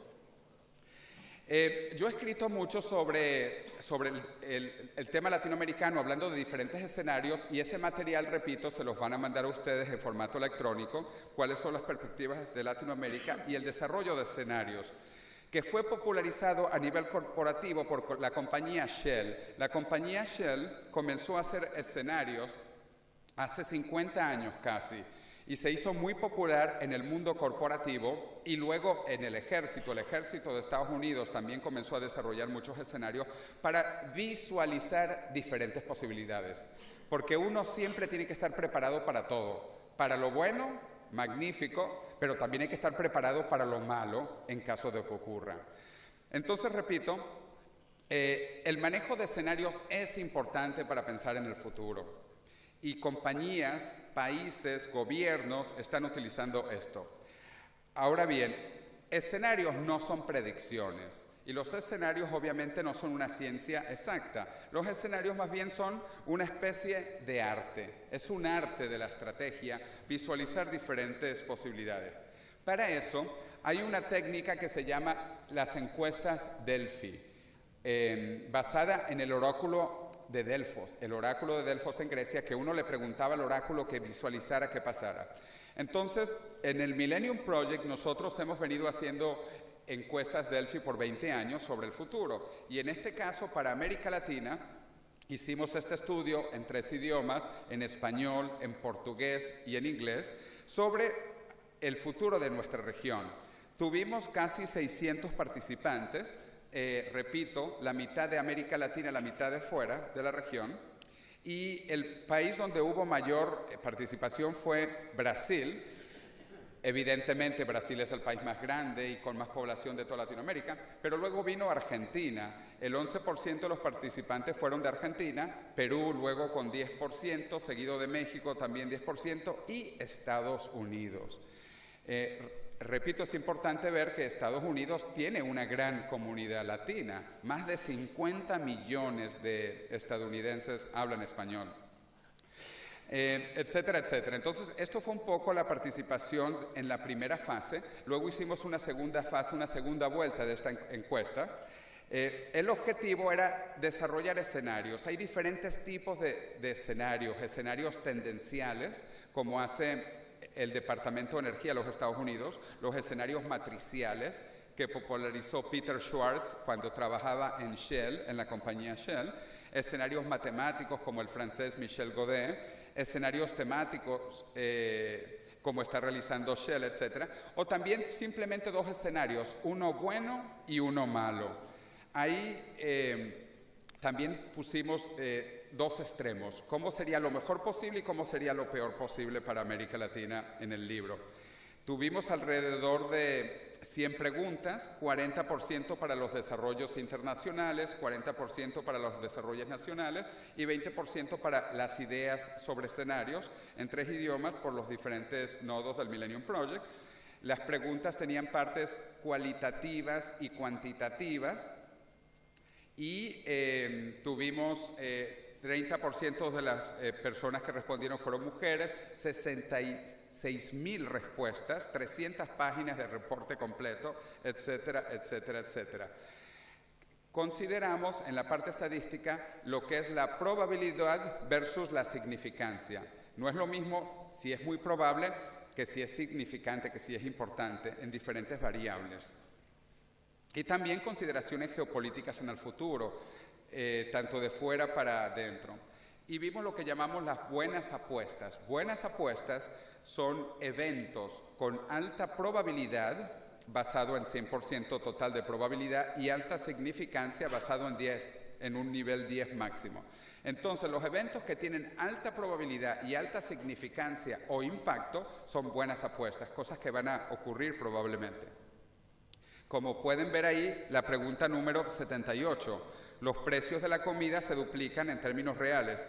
B: Eh, yo he escrito mucho sobre, sobre el, el, el tema latinoamericano, hablando de diferentes escenarios, y ese material, repito, se los van a mandar a ustedes en formato electrónico, cuáles son las perspectivas de Latinoamérica y el desarrollo de escenarios, que fue popularizado a nivel corporativo por la compañía Shell. La compañía Shell comenzó a hacer escenarios hace cincuenta años casi, y se hizo muy popular en el mundo corporativo y luego en el ejército. El ejército de Estados Unidos también comenzó a desarrollar muchos escenarios para visualizar diferentes posibilidades, porque uno siempre tiene que estar preparado para todo, para lo bueno, magnífico, pero también hay que estar preparado para lo malo en caso de que ocurra. Entonces, repito, eh, el manejo de escenarios es importante para pensar en el futuro. Y compañías, países, gobiernos están utilizando esto. Ahora bien, escenarios no son predicciones y los escenarios obviamente no son una ciencia exacta. Los escenarios más bien son una especie de arte. Es un arte de la estrategia visualizar diferentes posibilidades. Para eso hay una técnica que se llama las encuestas Delphi, eh, basada en el oráculo de Delfos, el oráculo de Delfos en Grecia, que uno le preguntaba al oráculo que visualizara qué pasara. Entonces, en el Millennium Project nosotros hemos venido haciendo encuestas Delphi por veinte años sobre el futuro. Y en este caso, para América Latina, hicimos este estudio en tres idiomas, en español, en portugués y en inglés, sobre el futuro de nuestra región. Tuvimos casi seiscientos participantes. Eh, repito, la mitad de América Latina, la mitad de fuera de la región, y el país donde hubo mayor participación fue Brasil, Evidentemente Brasil es el país más grande y con más población de toda Latinoamérica, pero luego vino Argentina. El once por ciento de los participantes fueron de Argentina, Perú luego con diez por ciento, seguido de México también diez por ciento y Estados Unidos. Eh, repito, es importante ver que Estados Unidos tiene una gran comunidad latina. Más de cincuenta millones de estadounidenses hablan español. Eh, etcétera, etcétera. Entonces, esto fue un poco la participación en la primera fase. Luego hicimos una segunda fase, una segunda vuelta de esta encuesta. Eh, el objetivo era desarrollar escenarios. Hay diferentes tipos de, de escenarios, escenarios tendenciales, como hace el Departamento de Energía de los Estados Unidos, los escenarios matriciales, que popularizó Peter Schwartz cuando trabajaba en Shell, en la compañía Shell, escenarios matemáticos como el francés Michel Godet, escenarios temáticos eh, como está realizando Shell, etcétera, o también simplemente dos escenarios, uno bueno y uno malo. Ahí eh, también pusimos eh, dos extremos, cómo sería lo mejor posible y cómo sería lo peor posible para América Latina en el libro. Tuvimos alrededor de cien preguntas, cuarenta por ciento para los desarrollos internacionales, cuarenta por ciento para los desarrollos nacionales y veinte por ciento para las ideas sobre escenarios en tres idiomas por los diferentes nodos del Millennium Project. Las preguntas tenían partes cualitativas y cuantitativas y eh, tuvimos eh, treinta por ciento de las eh, personas que respondieron fueron mujeres, sesenta y seis mil respuestas, trescientas páginas de reporte completo, etcétera, etcétera, etcétera. Consideramos en la parte estadística lo que es la probabilidad versus la significancia. No es lo mismo si es muy probable que si es significante, que si es importante en diferentes variables. Y también consideraciones geopolíticas en el futuro, eh, tanto de fuera para adentro. Y vimos lo que llamamos las buenas apuestas. Buenas apuestas son eventos con alta probabilidad, basado en cien por ciento total de probabilidad, y alta significancia, basado en diez, en un nivel diez máximo. Entonces, los eventos que tienen alta probabilidad y alta significancia o impacto son buenas apuestas, cosas que van a ocurrir probablemente. Como pueden ver ahí, la pregunta número setenta y ocho. Los precios de la comida se duplican en términos reales.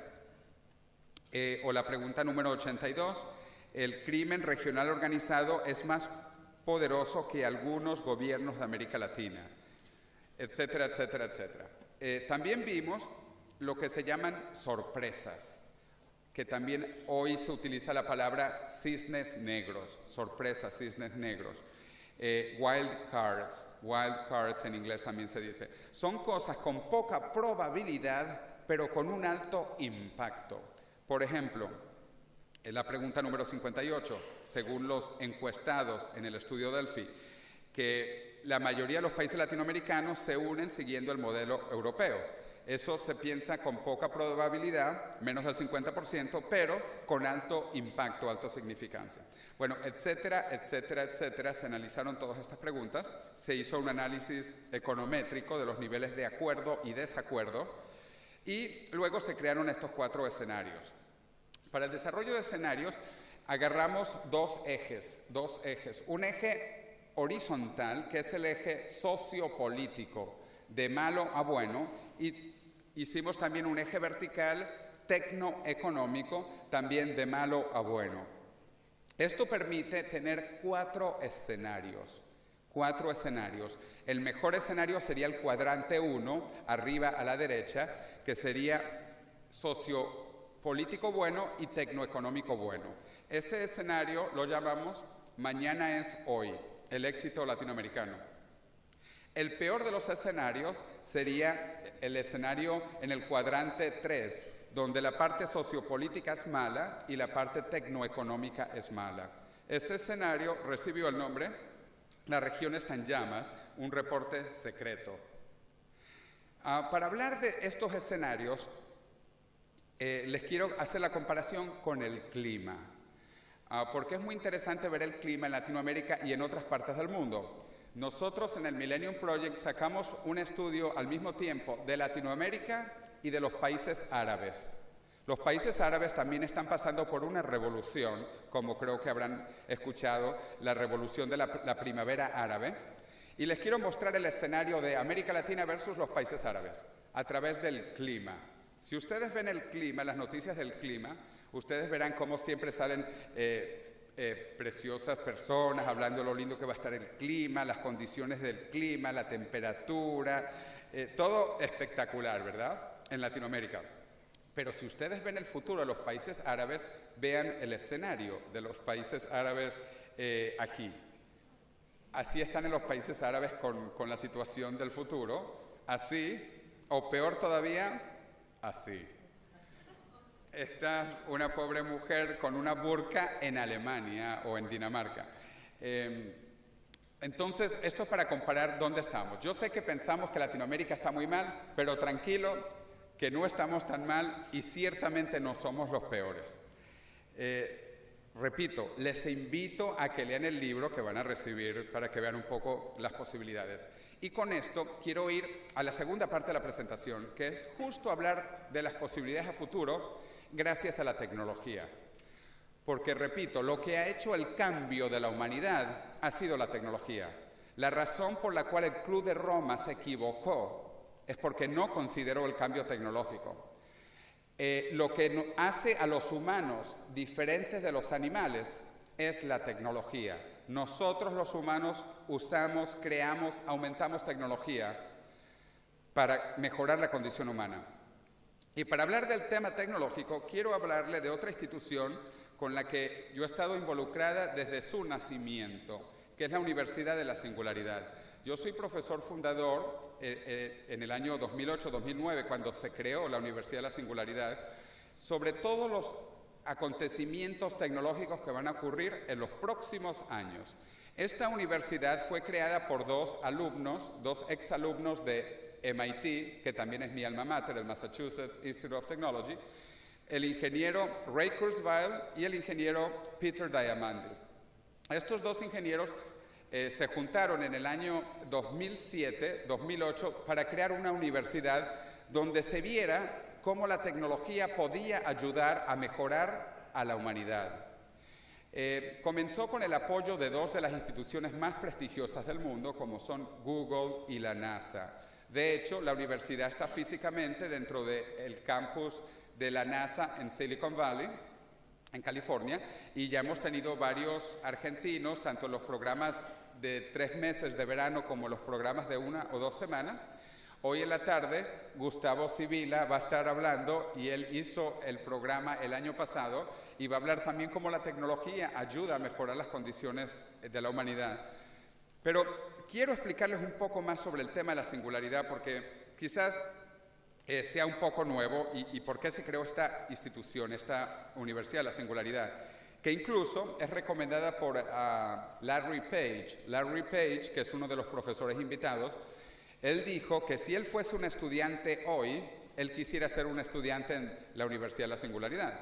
B: Eh, o la pregunta número ochenta y dos. El crimen regional organizado es más poderoso que algunos gobiernos de América Latina. Etcétera, etcétera, etcétera. Eh, también vimos lo que se llaman sorpresas, que también hoy se utiliza la palabra cisnes negros. Sorpresas, cisnes negros. Eh, wild cards, wild cards en inglés también se dice. Son cosas con poca probabilidad, pero con un alto impacto. Por ejemplo, en la pregunta número cincuenta y ocho, según los encuestados en el estudio Delphi, que la mayoría de los países latinoamericanos se unen siguiendo el modelo europeo. Eso se piensa con poca probabilidad, menos del cincuenta por ciento, pero con alto impacto, alta significancia. Bueno, etcétera, etcétera, etcétera. Se analizaron todas estas preguntas. Se hizo un análisis econométrico de los niveles de acuerdo y desacuerdo. Y luego se crearon estos cuatro escenarios. Para el desarrollo de escenarios, agarramos dos ejes, dos ejes. Un eje horizontal, que es el eje sociopolítico, de malo a bueno, y hicimos también un eje vertical tecnoeconómico, también de malo a bueno. Esto permite tener cuatro escenarios, cuatro escenarios. El mejor escenario sería el cuadrante uno, arriba a la derecha, que sería sociopolítico bueno y tecnoeconómico bueno. Ese escenario lo llamamos mañana es hoy, el éxito latinoamericano. El peor de los escenarios sería el escenario en el cuadrante tres, donde la parte sociopolítica es mala y la parte tecnoeconómica es mala. Ese escenario recibió el nombre La región está en llamas, un reporte secreto. Uh, para hablar de estos escenarios, eh, les quiero hacer la comparación con el clima, uh, porque es muy interesante ver el clima en Latinoamérica y en otras partes del mundo. Nosotros en el Millennium Project sacamos un estudio al mismo tiempo de Latinoamérica y de los países árabes. Los países árabes también están pasando por una revolución, como creo que habrán escuchado, la revolución de la, la primavera árabe. Y les quiero mostrar el escenario de América Latina versus los países árabes, a través del clima. Si ustedes ven el clima, las noticias del clima, ustedes verán cómo siempre salen eh, eh, preciosas personas hablando de lo lindo que va a estar el clima, las condiciones del clima, la temperatura, eh, todo espectacular, ¿verdad? En Latinoamérica. Pero si ustedes ven el futuro de los países árabes, vean el escenario de los países árabes eh, aquí. Así están en los países árabes con, con la situación del futuro, así, o peor todavía, así. Está una pobre mujer con una burka en Alemania o en Dinamarca. Eh, entonces, esto es para comparar dónde estamos. Yo sé que pensamos que Latinoamérica está muy mal, pero tranquilo, que no estamos tan mal y ciertamente no somos los peores. Eh, repito, les invito a que lean el libro que van a recibir para que vean un poco las posibilidades. Y con esto quiero ir a la segunda parte de la presentación, que es justo hablar de las posibilidades a futuro gracias a la tecnología. Porque, repito, lo que ha hecho el cambio de la humanidad ha sido la tecnología. La razón por la cual el Club de Roma se equivocó es porque no consideró el cambio tecnológico. Eh, lo que no, hace a los humanos diferentes de los animales es la tecnología. Nosotros los humanos usamos, creamos, aumentamos tecnología para mejorar la condición humana. Y para hablar del tema tecnológico, quiero hablarle de otra institución con la que yo he estado involucrada desde su nacimiento, que es la Universidad de la Singularidad. Yo soy profesor fundador eh, eh, en el año dos mil ocho dos mil nueve, cuando se creó la Universidad de la Singularidad, sobre todos los acontecimientos tecnológicos que van a ocurrir en los próximos años. Esta universidad fue creada por dos alumnos, dos exalumnos de M I T, que también es mi alma mater, el Massachusetts Institute of Technology, el ingeniero Ray Kurzweil y el ingeniero Peter Diamandis. Estos dos ingenieros Eh, se juntaron en el año dos mil siete dos mil ocho para crear una universidad donde se viera cómo la tecnología podía ayudar a mejorar a la humanidad. Eh, comenzó con el apoyo de dos de las instituciones más prestigiosas del mundo, como son Google y la NASA. De hecho, la universidad está físicamente dentro del campus de la NASA en Silicon Valley, en California, y ya hemos tenido varios argentinos, tanto en los programas de tres meses de verano como en los programas de una o dos semanas. Hoy en la tarde, Gustavo Sibila va a estar hablando, y él hizo el programa el año pasado, y va a hablar también cómo la tecnología ayuda a mejorar las condiciones de la humanidad. Pero quiero explicarles un poco más sobre el tema de la singularidad, porque quizás Eh, sea un poco nuevo y, y por qué se creó esta institución, esta Universidad de la Singularidad, que incluso es recomendada por uh, Larry Page. Larry Page, que es uno de los profesores invitados, él dijo que si él fuese un estudiante hoy, él quisiera ser un estudiante en la Universidad de la Singularidad.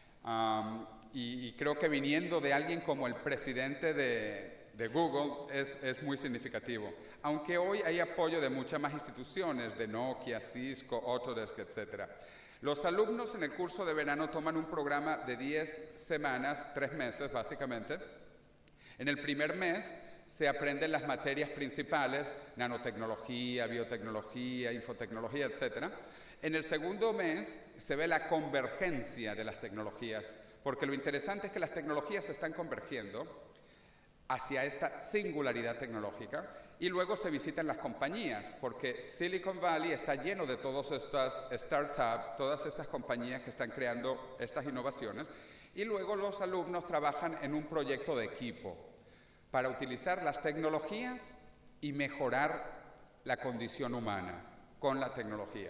B: Um, y, y creo que viniendo de alguien como el presidente de... de Google es, es muy significativo, aunque hoy hay apoyo de muchas más instituciones, de Nokia, Cisco, Autodesk, etcétera. Los alumnos en el curso de verano toman un programa de diez semanas, tres meses básicamente. En el primer mes se aprenden las materias principales, nanotecnología, biotecnología, infotecnología, etcétera. En el segundo mes se ve la convergencia de las tecnologías, porque lo interesante es que las tecnologías se están convergiendo hacia esta singularidad tecnológica, y luego se visitan las compañías, porque Silicon Valley está lleno de todas estas startups, todas estas compañías que están creando estas innovaciones, y luego los alumnos trabajan en un proyecto de equipo para utilizar las tecnologías y mejorar la condición humana con la tecnología.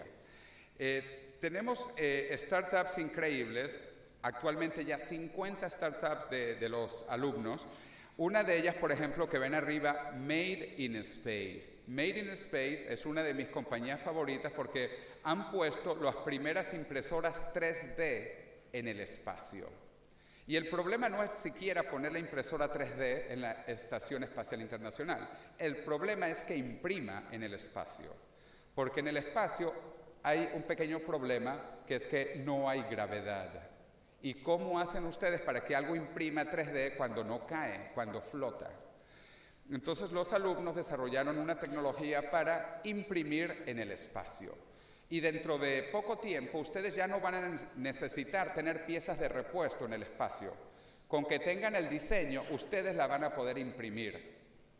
B: Eh, tenemos eh, startups increíbles, actualmente ya cincuenta startups de, de los alumnos. Una de ellas, por ejemplo, que ven arriba, Made in Space. Made in Space es una de mis compañías favoritas porque han puesto las primeras impresoras tres D en el espacio. Y el problema no es siquiera poner la impresora tres D en la Estación Espacial Internacional. El problema es que imprima en el espacio. Porque en el espacio hay un pequeño problema, que es que no hay gravedad. ¿Y cómo hacen ustedes para que algo imprima tres D cuando no cae, cuando flota? Entonces los alumnos desarrollaron una tecnología para imprimir en el espacio. Y dentro de poco tiempo ustedes ya no van a necesitar tener piezas de repuesto en el espacio. Con que tengan el diseño, ustedes la van a poder imprimir.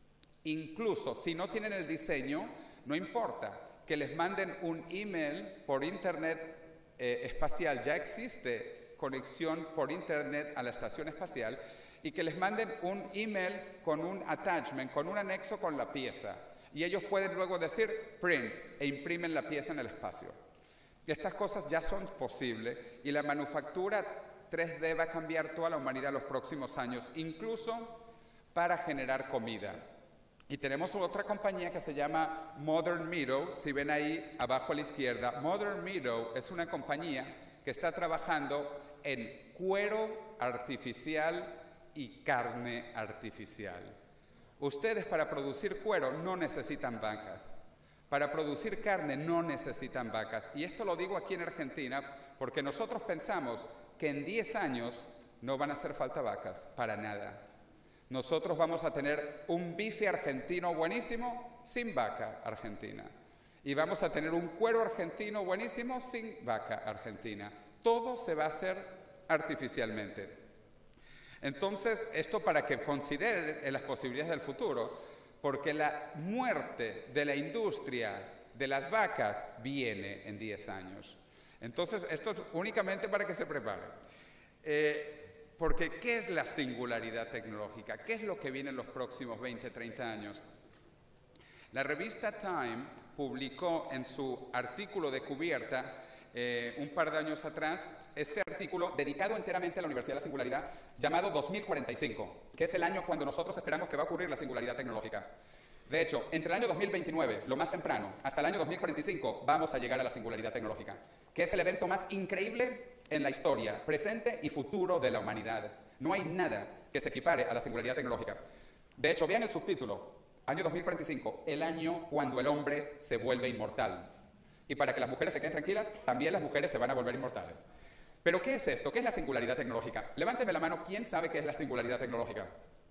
B: Incluso si no tienen el diseño, no importa, que les manden un email por internet eh, espacial. Ya existe conexión por internet a la estación espacial, y que les manden un email con un attachment, con un anexo con la pieza. Y ellos pueden luego decir print e imprimen la pieza en el espacio. Y estas cosas ya son posibles, y la manufactura tres D va a cambiar toda la humanidad en los próximos años, incluso para generar comida. Y tenemos otra compañía que se llama Modern Meadow. Si ven ahí abajo a la izquierda, Modern Meadow es una compañía que está trabajando en cuero artificial y carne artificial. Ustedes, para producir cuero no necesitan vacas. Para producir carne no necesitan vacas. Y esto lo digo aquí en Argentina porque nosotros pensamos que en diez años no van a hacer falta vacas, para nada. Nosotros vamos a tener un bife argentino buenísimo sin vaca argentina. Y vamos a tener un cuero argentino buenísimo sin vaca argentina. Todo se va a hacer artificialmente. Entonces, esto para que consideren en las posibilidades del futuro, porque la muerte de la industria de las vacas viene en diez años. Entonces, esto es únicamente para que se preparen. Eh, Porque, ¿qué es la singularidad tecnológica? ¿Qué es lo que viene en los próximos veinte, treinta años? La revista Time publicó en su artículo de cubierta, eh, un par de años atrás, este artículo dedicado enteramente a la Universidad de la Singularidad, llamado dos mil cuarenta y cinco, que es el año cuando nosotros esperamos que va a ocurrir la singularidad tecnológica. De hecho, entre el año dos mil veintinueve, lo más temprano, hasta el año dos mil cuarenta y cinco, vamos a llegar a la singularidad tecnológica, que es el evento más increíble en la historia, presente y futuro de la humanidad. No hay nada que se equipare a la singularidad tecnológica. De hecho, vean el subtítulo, año dos mil cuarenta y cinco, el año cuando el hombre se vuelve inmortal. Y para que las mujeres se queden tranquilas, también las mujeres se van a volver inmortales. ¿Pero qué es esto? ¿Qué es la singularidad tecnológica? Levánteme la mano, ¿quién sabe qué es la singularidad tecnológica?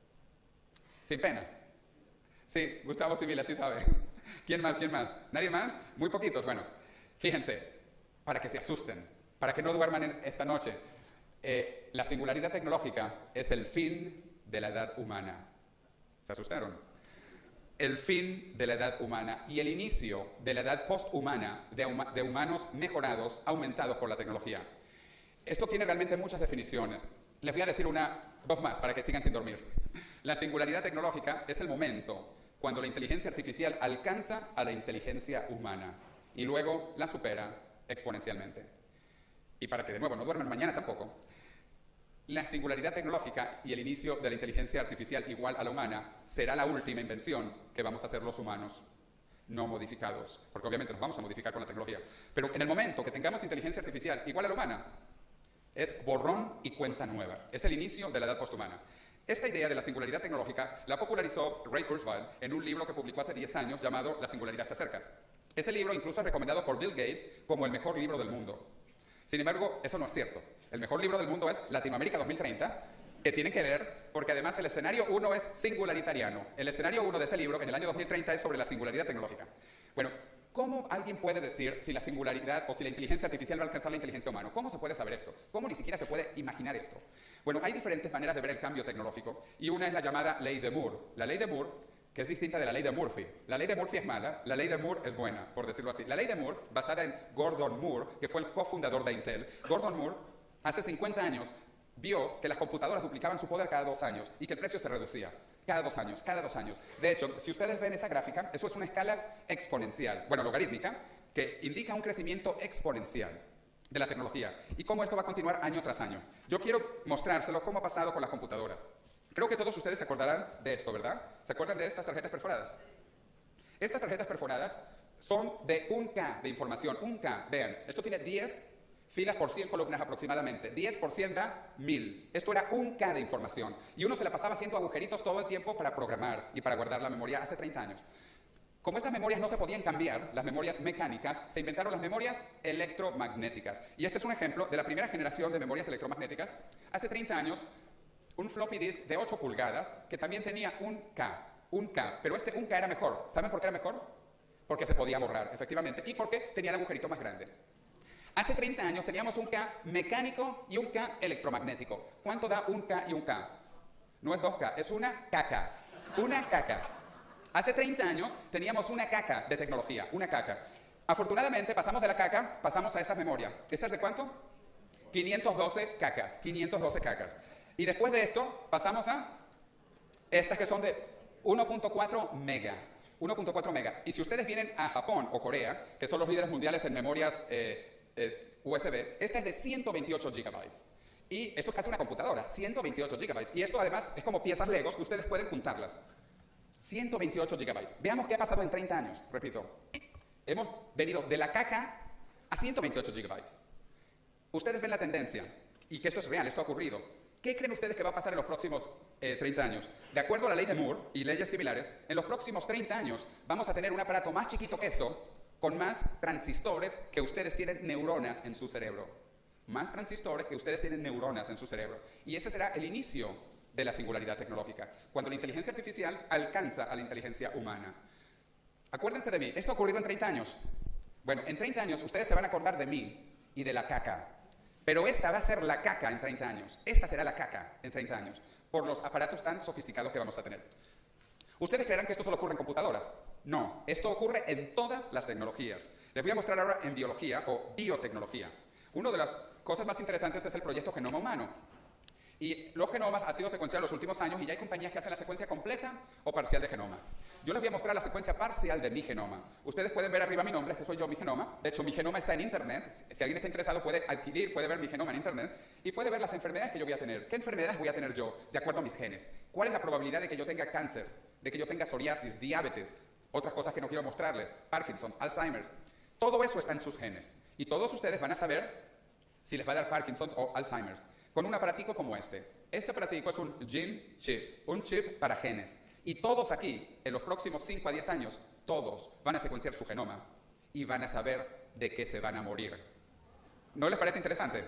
B: Sin pena. Sí, Gustavo Civil, así sabe. ¿Quién más? ¿Quién más? ¿Nadie más? Muy poquitos. Bueno, fíjense, para que se asusten, para que no duerman en esta noche. Eh, la singularidad tecnológica es el fin de la edad humana. ¿Se asustaron? El fin de la edad humana y el inicio de la edad posthumana de, huma de humanos mejorados, aumentados por la tecnología. Esto tiene realmente muchas definiciones. Les voy a decir una, dos más, para que sigan sin dormir. La singularidad tecnológica es el momento cuando la inteligencia artificial alcanza a la inteligencia humana y luego la supera exponencialmente. Y para que de nuevo no duerman mañana tampoco, la singularidad tecnológica y el inicio de la inteligencia artificial igual a la humana será la última invención que vamos a hacer los humanos, no modificados, porque obviamente nos vamos a modificar con la tecnología. Pero en el momento que tengamos inteligencia artificial igual a la humana, es borrón y cuenta nueva. Es el inicio de la edad posthumana. Esta idea de la singularidad tecnológica la popularizó Ray Kurzweil en un libro que publicó hace diez años llamado La singularidad está cerca. Ese libro incluso es recomendado por Bill Gates como el mejor libro del mundo. Sin embargo, eso no es cierto. El mejor libro del mundo es Latinoamérica dos mil treinta, que tienen que ver porque además el escenario uno es singularitariano. El escenario uno de ese libro en el año dos mil treinta es sobre la singularidad tecnológica. Bueno, ¿cómo alguien puede decir si la singularidad o si la inteligencia artificial va a alcanzar la inteligencia humana? ¿Cómo se puede saber esto? ¿Cómo ni siquiera se puede imaginar esto? Bueno, hay diferentes maneras de ver el cambio tecnológico y una es la llamada ley de Moore. La ley de Moore, que es distinta de la ley de Murphy. La ley de Murphy es mala, la ley de Moore es buena, por decirlo así. La ley de Moore, basada en Gordon Moore, que fue el cofundador de Intel. Gordon Moore, hace cincuenta años, vio que las computadoras duplicaban su poder cada dos años y que el precio se reducía. Cada dos años, cada dos años. De hecho, si ustedes ven esa gráfica, eso es una escala exponencial, bueno, logarítmica, que indica un crecimiento exponencial de la tecnología y cómo esto va a continuar año tras año. Yo quiero mostrárselos cómo ha pasado con las computadoras. Creo que todos ustedes se acordarán de esto, ¿verdad? ¿Se acuerdan de estas tarjetas perforadas? Estas tarjetas perforadas son de un K de información, un K. Vean, esto tiene diez filas por cien columnas aproximadamente. diez por cien da mil. Esto era un K de información. Y uno se la pasaba haciendo agujeritos todo el tiempo para programar y para guardar la memoria hace treinta años. Como estas memorias no se podían cambiar, las memorias mecánicas, se inventaron las memorias electromagnéticas. Y este es un ejemplo de la primera generación de memorias electromagnéticas. Hace treinta años, un floppy disk de ocho pulgadas que también tenía un K, un K, pero este un K era mejor. ¿Saben por qué era mejor? Porque se podía borrar, efectivamente, y porque tenía el agujerito más grande. Hace treinta años teníamos un K mecánico y un K electromagnético. ¿Cuánto da un K y un K? No es dos K, es una caca. Una caca. Hace treinta años teníamos una caca de tecnología, una caca. Afortunadamente pasamos de la caca, pasamos a estas memorias. ¿Esta es de cuánto? quinientos doce cacas, quinientos doce cacas. Y después de esto pasamos a estas que son de uno punto cuatro mega. uno punto cuatro mega. Y si ustedes vienen a Japón o Corea, que son los líderes mundiales en memorias eh, eh, U S B, esta es de ciento veintiocho gigabytes. Y esto es casi una computadora, ciento veintiocho gigabytes. Y esto además es como piezas Legos que ustedes pueden juntarlas. ciento veintiocho gigabytes. Veamos qué ha pasado en treinta años. Repito, hemos venido de la caca a ciento veintiocho gigabytes. Ustedes ven la tendencia, y que esto es real, esto ha ocurrido. ¿Qué creen ustedes que va a pasar en los próximos eh, treinta años? De acuerdo a la ley de Moore y leyes similares, en los próximos treinta años vamos a tener un aparato más chiquito que esto, con más transistores que ustedes tienen neuronas en su cerebro. Más transistores que ustedes tienen neuronas en su cerebro. Y ese será el inicio de la singularidad tecnológica, cuando la inteligencia artificial alcanza a la inteligencia humana. Acuérdense de mí, esto ha ocurrido en treinta años. Bueno, en treinta años ustedes se van a acordar de mí y de la caca. Pero esta va a ser la caca en treinta años. Esta será la caca en treinta años, por los aparatos tan sofisticados que vamos a tener. ¿Ustedes creerán que esto solo ocurre en computadoras? No, esto ocurre en todas las tecnologías. Les voy a mostrar ahora en biología o biotecnología. Una de las cosas más interesantes es el proyecto Genoma Humano. Y los genomas han sido secuenciados en los últimos años y ya hay compañías que hacen la secuencia completa o parcial de genoma. Yo les voy a mostrar la secuencia parcial de mi genoma. Ustedes pueden ver arriba mi nombre, este soy yo, mi genoma. De hecho, mi genoma está en Internet. Si alguien está interesado puede adquirir, puede ver mi genoma en Internet y puede ver las enfermedades que yo voy a tener. ¿Qué enfermedades voy a tener yo de acuerdo a mis genes? ¿Cuál es la probabilidad de que yo tenga cáncer, de que yo tenga psoriasis, diabetes, otras cosas que no quiero mostrarles, Parkinson, Alzheimer's? Todo eso está en sus genes. Y todos ustedes van a saber si les va a dar Parkinson o Alzheimer's con un aparatico como este. Este aparatico es un gene chip, un chip para genes. Y todos aquí, en los próximos cinco a diez años, todos van a secuenciar su genoma y van a saber de qué se van a morir. ¿No les parece interesante?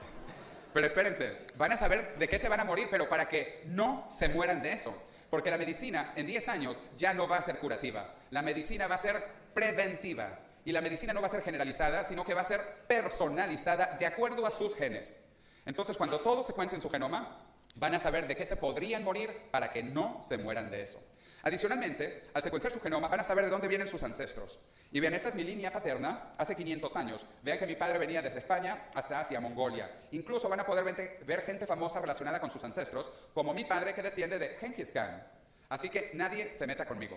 B: Pero espérense, van a saber de qué se van a morir, pero para que no se mueran de eso. Porque la medicina en diez años ya no va a ser curativa. La medicina va a ser preventiva. Y la medicina no va a ser generalizada, sino que va a ser personalizada de acuerdo a sus genes. Entonces, cuando todos secuencien su genoma, van a saber de qué se podrían morir para que no se mueran de eso. Adicionalmente, al secuenciar su genoma, van a saber de dónde vienen sus ancestros. Y vean, esta es mi línea paterna hace quinientos años. Vean que mi padre venía desde España hasta Asia, Mongolia. Incluso van a poder ver gente famosa relacionada con sus ancestros, como mi padre que desciende de Genghis Khan. Así que nadie se meta conmigo.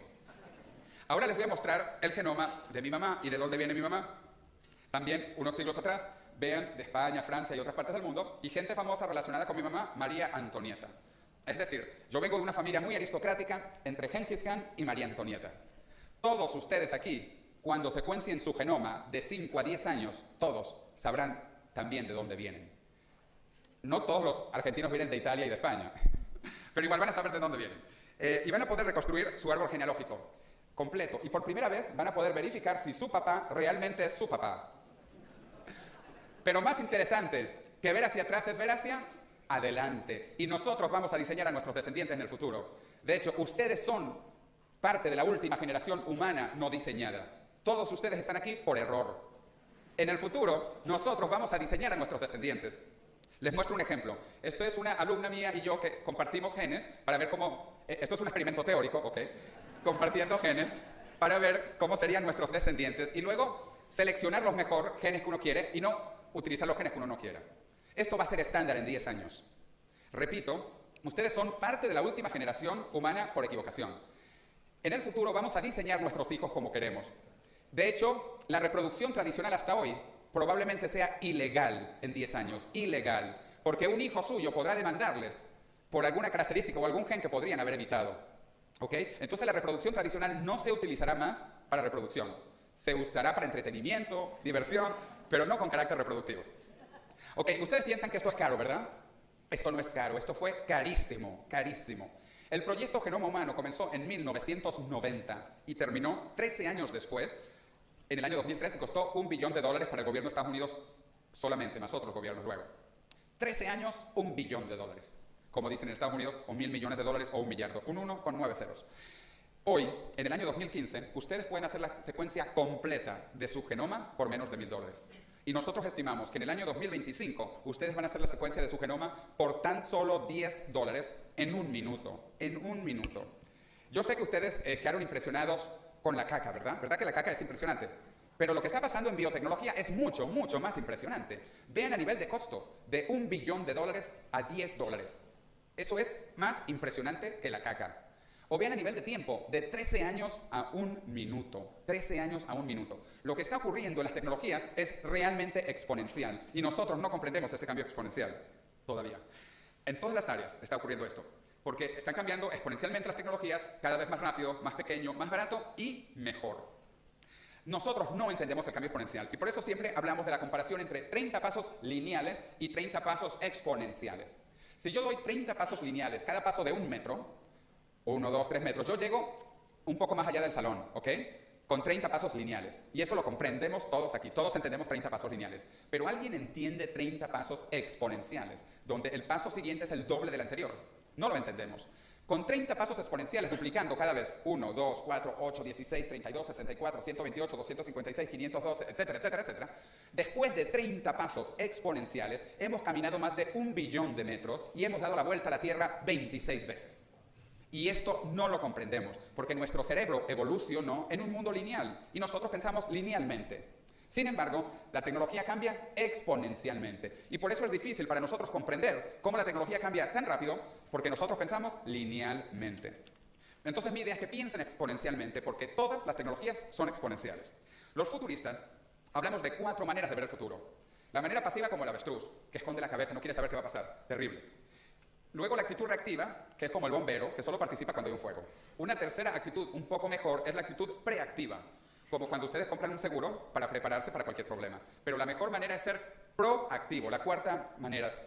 B: Ahora les voy a mostrar el genoma de mi mamá y de dónde viene mi mamá. También, unos siglos atrás, vean de España, Francia y otras partes del mundo, y gente famosa relacionada con mi mamá, María Antonieta. Es decir, yo vengo de una familia muy aristocrática entre Genghis Khan y María Antonieta. Todos ustedes aquí, cuando secuencien su genoma de cinco a diez años, todos sabrán también de dónde vienen. No todos los argentinos vienen de Italia y de España, pero igual van a saber de dónde vienen. Eh, y van a poder reconstruir su árbol genealógico completo. Y por primera vez van a poder verificar si su papá realmente es su papá. Pero más interesante que ver hacia atrás es ver hacia adelante. Y nosotros vamos a diseñar a nuestros descendientes en el futuro. De hecho, ustedes son parte de la última generación humana no diseñada. Todos ustedes están aquí por error. En el futuro, nosotros vamos a diseñar a nuestros descendientes. Les muestro un ejemplo. Esto es una alumna mía y yo que compartimos genes para ver cómo... Esto es un experimento teórico, ¿ok? Compartiendo genes para ver cómo serían nuestros descendientes y luego seleccionar los mejor genes que uno quiere y no utilizar los genes que uno no quiera. Esto va a ser estándar en diez años. Repito, ustedes son parte de la última generación humana por equivocación. En el futuro vamos a diseñar nuestros hijos como queremos. De hecho, la reproducción tradicional hasta hoy probablemente sea ilegal en diez años. Ilegal. Porque un hijo suyo podrá demandarles por alguna característica o algún gen que podrían haber evitado. ¿Ok? Entonces la reproducción tradicional no se utilizará más para reproducción. Se usará para entretenimiento, diversión, pero no con carácter reproductivo. Ok, ustedes piensan que esto es caro, ¿verdad? Esto no es caro, esto fue carísimo, carísimo. El proyecto Genoma Humano comenzó en mil novecientos noventa y terminó trece años después, en el año dos mil tres, y costó un billón de dólares para el gobierno de Estados Unidos solamente, más otros gobiernos luego. trece años, un billón de dólares. Como dicen en Estados Unidos, o mil millones de dólares o un millardo. Un uno con nueve ceros. Hoy, en el año dos mil quince, ustedes pueden hacer la secuencia completa de su genoma por menos de mil dólares. Y nosotros estimamos que en el año dos mil veinticinco ustedes van a hacer la secuencia de su genoma por tan solo diez dólares en un minuto. En un minuto. Yo sé que ustedes eh, quedaron impresionados con la caca, ¿verdad? ¿Verdad que la caca es impresionante? Pero lo que está pasando en biotecnología es mucho, mucho más impresionante. Vean a nivel de costo, de un billón de dólares a diez dólares. Eso es más impresionante que la caca. O vean a nivel de tiempo, de trece años a un minuto. trece años a un minuto. Lo que está ocurriendo en las tecnologías es realmente exponencial. Y nosotros no comprendemos este cambio exponencial todavía. En todas las áreas está ocurriendo esto. Porque están cambiando exponencialmente las tecnologías, cada vez más rápido, más pequeño, más barato y mejor. Nosotros no entendemos el cambio exponencial y por eso siempre hablamos de la comparación entre treinta pasos lineales y treinta pasos exponenciales. Si yo doy treinta pasos lineales, cada paso de un metro, uno, dos, tres metros, yo llego un poco más allá del salón, ¿ok? Con treinta pasos lineales. Y eso lo comprendemos todos aquí, todos entendemos treinta pasos lineales. Pero ¿alguien entiende treinta pasos exponenciales, donde el paso siguiente es el doble del anterior? No lo entendemos. Con treinta pasos exponenciales, duplicando cada vez uno, dos, cuatro, ocho, dieciséis, treinta y dos, sesenta y cuatro, ciento veintiocho, doscientos cincuenta y seis, quinientos doce, etcétera, etcétera, etcétera. Después de treinta pasos exponenciales, hemos caminado más de un billón de metros y hemos dado la vuelta a la Tierra veintiséis veces. Y esto no lo comprendemos, porque nuestro cerebro evolucionó en un mundo lineal y nosotros pensamos linealmente. Sin embargo, la tecnología cambia exponencialmente y por eso es difícil para nosotros comprender cómo la tecnología cambia tan rápido, porque nosotros pensamos linealmente. Entonces mi idea es que piensen exponencialmente, porque todas las tecnologías son exponenciales. Los futuristas hablamos de cuatro maneras de ver el futuro. La manera pasiva, como el avestruz, que esconde la cabeza, no quiere saber qué va a pasar, terrible. Luego la actitud reactiva, que es como el bombero, que solo participa cuando hay un fuego. Una tercera actitud un poco mejor es la actitud preactiva, como cuando ustedes compran un seguro para prepararse para cualquier problema. Pero la mejor manera es ser proactivo, la cuarta manera.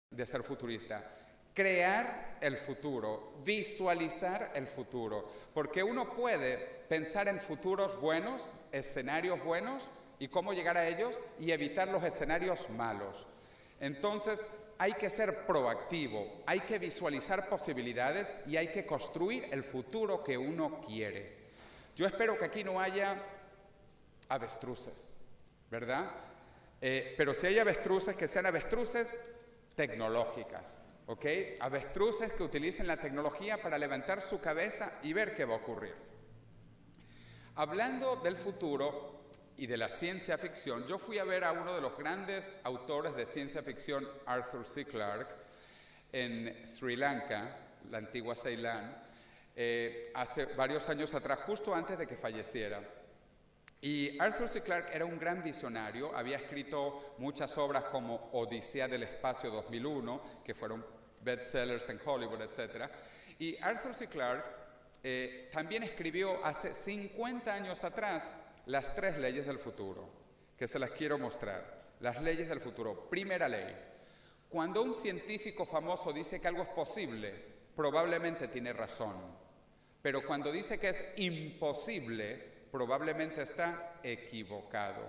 B: de ser futurista. Crear el futuro, visualizar el futuro, porque uno puede pensar en futuros buenos, escenarios buenos y cómo llegar a ellos y evitar los escenarios malos. Entonces, hay que ser proactivo, hay que visualizar posibilidades y hay que construir el futuro que uno quiere. Yo espero que aquí no haya avestruces, ¿verdad? Eh, pero si hay avestruces, que sean avestruces tecnológicas, ¿ok? Avestruces que utilicen la tecnología para levantar su cabeza y ver qué va a ocurrir. Hablando del futuro y de la ciencia ficción, yo fui a ver a uno de los grandes autores de ciencia ficción, Arthur C. Clarke, en Sri Lanka, la antigua Ceilán, eh, hace varios años atrás, justo antes de que falleciera. Y Arthur C. Clarke era un gran visionario, había escrito muchas obras como Odisea del Espacio dos mil uno, que fueron bestsellers en Hollywood, etcétera. Y Arthur C. Clarke eh, también escribió hace cincuenta años atrás las tres leyes del futuro, que se las quiero mostrar. Las leyes del futuro. Primera ley. Cuando un científico famoso dice que algo es posible, probablemente tiene razón. Pero cuando dice que es imposible, probablemente está equivocado.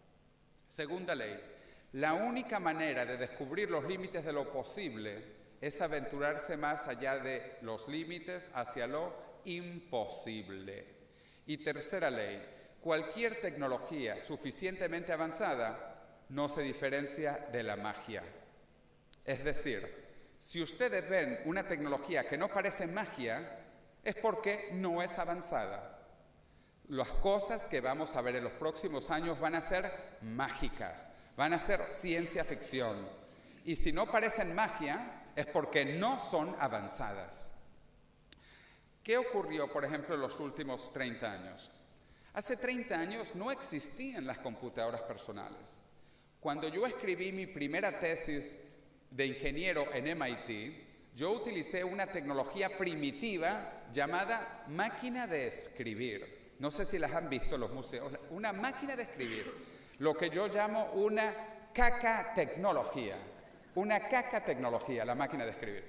B: Segunda ley. La única manera de descubrir los límites de lo posible es aventurarse más allá de los límites hacia lo imposible. Y tercera ley. Cualquier tecnología suficientemente avanzada no se diferencia de la magia. Es decir, si ustedes ven una tecnología que no parece magia, es porque no es avanzada. Las cosas que vamos a ver en los próximos años van a ser mágicas, van a ser ciencia ficción. Y si no parecen magia, es porque no son avanzadas. ¿Qué ocurrió, por ejemplo, en los últimos treinta años? Hace treinta años no existían las computadoras personales. Cuando yo escribí mi primera tesis de ingeniero en M I T, yo utilicé una tecnología primitiva llamada máquina de escribir. No sé si las han visto en los museos. Una máquina de escribir, lo que yo llamo una caca tecnología. Una caca tecnología, la máquina de escribir.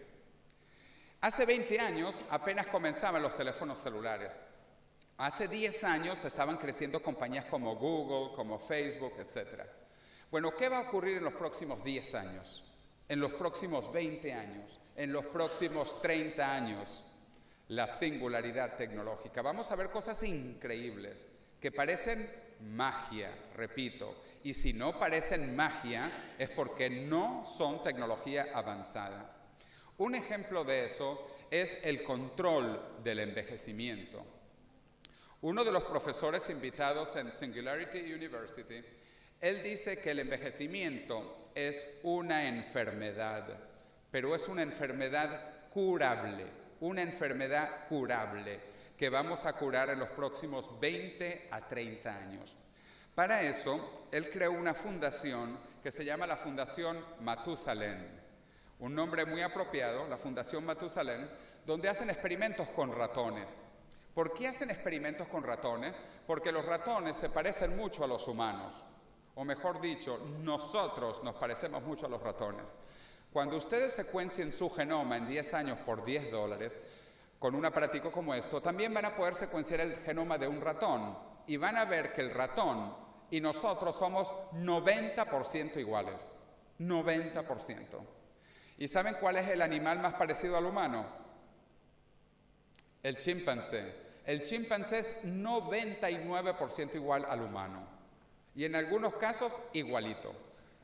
B: Hace veinte años apenas comenzaban los teléfonos celulares. Hace diez años estaban creciendo compañías como Google, como Facebook, etcétera. Bueno, ¿qué va a ocurrir en los próximos diez años? En los próximos veinte años, en los próximos treinta años, la singularidad tecnológica. Vamos a ver cosas increíbles que parecen magia, repito. Y si no parecen magia, es porque no son tecnología avanzada. Un ejemplo de eso es el control del envejecimiento. Uno de los profesores invitados en Singularity University, él dice que el envejecimiento es una enfermedad, pero es una enfermedad curable, una enfermedad curable que vamos a curar en los próximos veinte a treinta años. Para eso, él creó una fundación que se llama la Fundación Matusalén, un nombre muy apropiado, la Fundación Matusalén, donde hacen experimentos con ratones. ¿Por qué hacen experimentos con ratones? Porque los ratones se parecen mucho a los humanos. O mejor dicho, nosotros nos parecemos mucho a los ratones. Cuando ustedes secuencien su genoma en diez años por diez dólares, con un aparatico como esto, también van a poder secuenciar el genoma de un ratón. Y van a ver que el ratón y nosotros somos noventa por ciento iguales. noventa por ciento. ¿Y saben cuál es el animal más parecido al humano? El chimpancé. El chimpancé es noventa y nueve por ciento igual al humano. Y en algunos casos, igualito.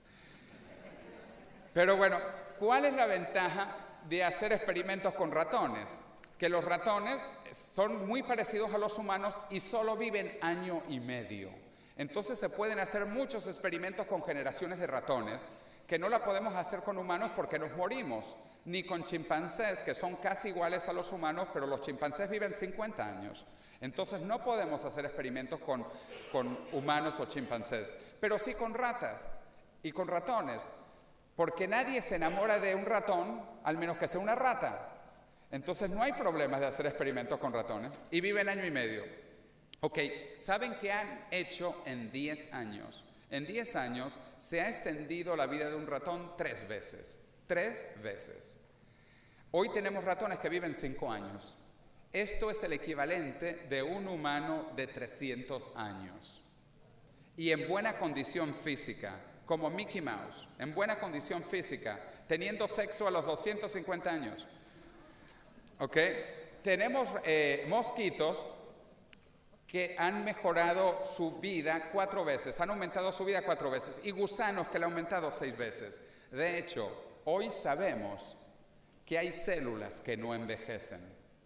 B: Pero bueno, ¿cuál es la ventaja de hacer experimentos con ratones? Que los ratones son muy parecidos a los humanos y solo viven año y medio. Entonces se pueden hacer muchos experimentos con generaciones de ratones que no la podemos hacer con humanos porque nos morimos, ni con chimpancés, que son casi iguales a los humanos, pero los chimpancés viven cincuenta años. Entonces no podemos hacer experimentos con, con humanos o chimpancés, pero sí con ratas y con ratones, porque nadie se enamora de un ratón, al menos que sea una rata. Entonces no hay problemas de hacer experimentos con ratones, y viven año y medio. Ok, ¿saben qué han hecho en diez años? En diez años se ha extendido la vida de un ratón tres veces. Tres veces. Hoy tenemos ratones que viven cinco años. Esto es el equivalente de un humano de trescientos años. Y en buena condición física, como Mickey Mouse, en buena condición física, teniendo sexo a los doscientos cincuenta años. ¿Ok? Tenemos eh, mosquitos que han mejorado su vida cuatro veces, han aumentado su vida cuatro veces, y gusanos que le han aumentado seis veces. De hecho, hoy sabemos que hay células que no envejecen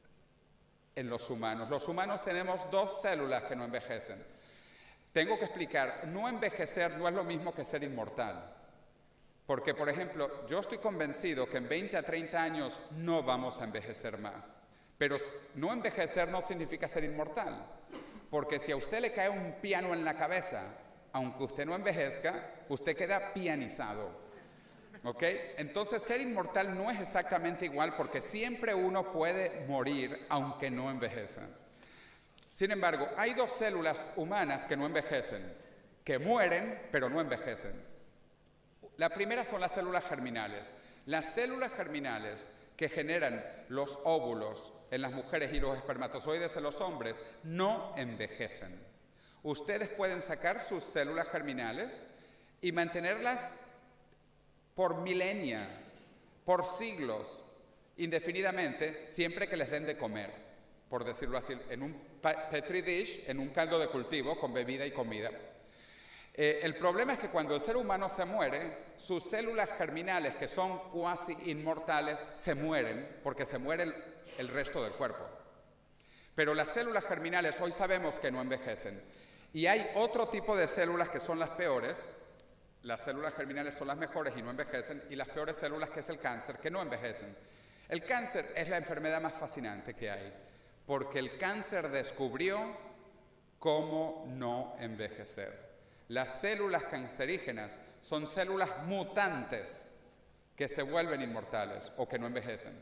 B: en los humanos. Los humanos tenemos dos células que no envejecen. Tengo que explicar, no envejecer no es lo mismo que ser inmortal. Porque, por ejemplo, yo estoy convencido que en veinte a treinta años no vamos a envejecer más. Pero no envejecer no significa ser inmortal. Porque si a usted le cae un piano en la cabeza, aunque usted no envejezca, usted queda pianizado. ¿Ok? Entonces, ser inmortal no es exactamente igual porque siempre uno puede morir aunque no envejeza. Sin embargo, hay dos células humanas que no envejecen, que mueren pero no envejecen. La primera son las células germinales. Las células germinales que generan los óvulos en las mujeres y los espermatozoides en los hombres no envejecen. Ustedes pueden sacar sus células germinales y mantenerlas por milenia, por siglos, indefinidamente, siempre que les den de comer, por decirlo así, en un petri dish, en un caldo de cultivo con bebida y comida. Eh, el problema es que cuando el ser humano se muere, sus células germinales, que son cuasi inmortales, se mueren porque se muere el, el resto del cuerpo. Pero las células germinales hoy sabemos que no envejecen. Y hay otro tipo de células que son las peores. Las células germinales son las mejores y no envejecen, y las peores células, que es el cáncer, que no envejecen. El cáncer es la enfermedad más fascinante que hay, porque el cáncer descubrió cómo no envejecer. Las células cancerígenas son células mutantes que se vuelven inmortales o que no envejecen.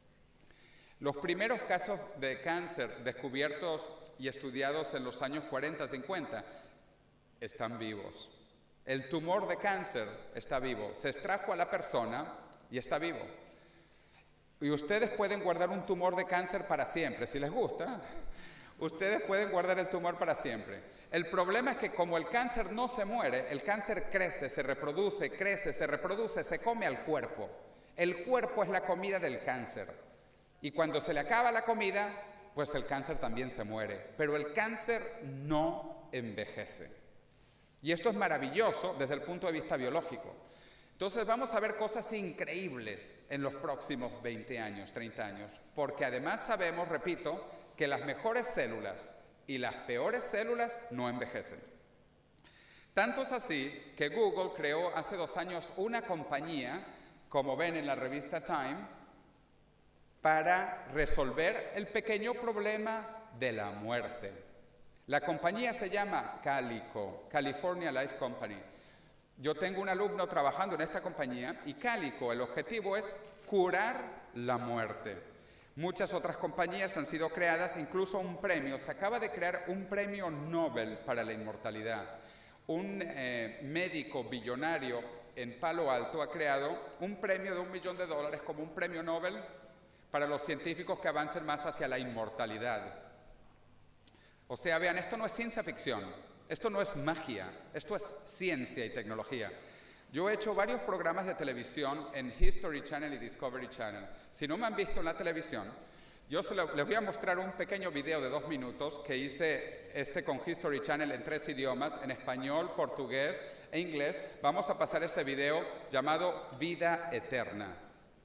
B: Los primeros casos de cáncer descubiertos y estudiados en los años cuarenta, cincuenta están vivos. El tumor de cáncer está vivo, se extrajo a la persona y está vivo. Y ustedes pueden guardar un tumor de cáncer para siempre, si les gusta. Ustedes pueden guardar el tumor para siempre. El problema es que como el cáncer no se muere, el cáncer crece, se reproduce, crece, se reproduce, se come al cuerpo. El cuerpo es la comida del cáncer. Y cuando se le acaba la comida, pues el cáncer también se muere. Pero el cáncer no envejece. Y esto es maravilloso desde el punto de vista biológico. Entonces vamos a ver cosas increíbles en los próximos veinte años, treinta años. Porque además sabemos, repito, que las mejores células y las peores células no envejecen. Tanto es así que Google creó hace dos años una compañía, como ven en la revista Time, para resolver el pequeño problema de la muerte. La compañía se llama Calico, California Life Company. Yo tengo un alumno trabajando en esta compañía y Calico, el objetivo es curar la muerte. Muchas otras compañías han sido creadas, incluso un premio. Se acaba de crear un premio Nobel para la inmortalidad. Un eh, médico billonario en Palo Alto ha creado un premio de un millón de dólares como un premio Nobel para los científicos que avancen más hacia la inmortalidad. O sea, vean, esto no es ciencia ficción, esto no es magia, esto es ciencia y tecnología. Yo he hecho varios programas de televisión en History Channel y Discovery Channel. Si no me han visto en la televisión, yo se lo, les voy a mostrar un pequeño video de dos minutos que hice este con History Channel en tres idiomas, en español, portugués e inglés. Vamos a pasar este video llamado Vida Eterna.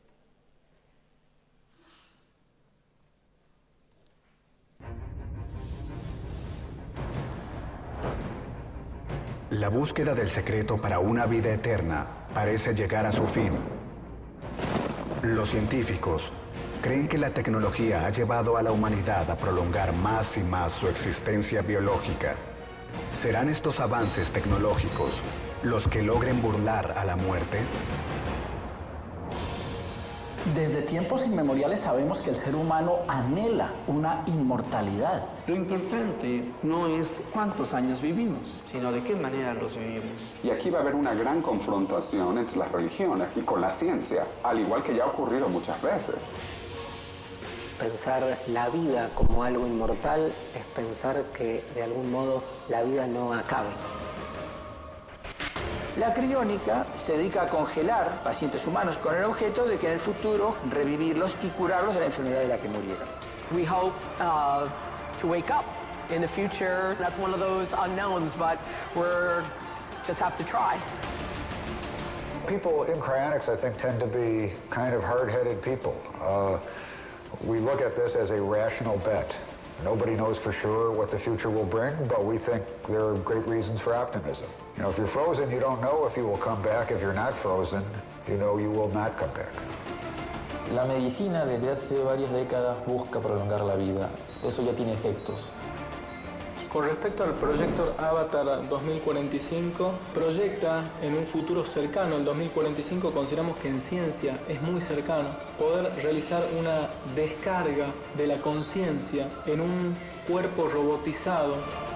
C: La búsqueda del secreto para una vida eterna parece llegar a su fin. Los científicos creen que la tecnología ha llevado a la humanidad a prolongar más y más su existencia biológica. ¿Serán estos avances tecnológicos los que logren burlar a la muerte?
D: Desde tiempos inmemoriales sabemos que el ser humano anhela una inmortalidad.
E: Lo importante no es cuántos años vivimos, sino de qué manera los vivimos.
F: Y aquí va a haber una gran confrontación entre las religiones y con la ciencia, al igual que ya ha ocurrido muchas veces.
G: Pensar la vida como algo inmortal es pensar que de algún modo la vida no acabe.
H: La criónica se dedica a congelar pacientes humanos con el objeto de que en el futuro revivirlos y curarlos de la enfermedad de la que murieron.
I: We hope uh, to wake up in the future. That's one of those unknowns, but we're just have to try.
J: People in cryonics, I think, tend to be kind of hard-headed people. Uh, we look at this as a rational bet. Nobody knows for sure what the future will bring, but we think there are great reasons for optimism. You know, if you're frozen, you don't know if you will come back. If you're not frozen, you know you will not come back.
K: La medicina desde hace varias décadas busca prolongar la vida. Eso ya tiene efectos.
L: Con respecto al proyector Avatar dos mil cuarenta y cinco, proyecta en un futuro cercano, el dos mil cuarenta y cinco, consideramos que en ciencia es muy cercano, poder realizar una descarga de la conciencia en un cuerpo robotizado.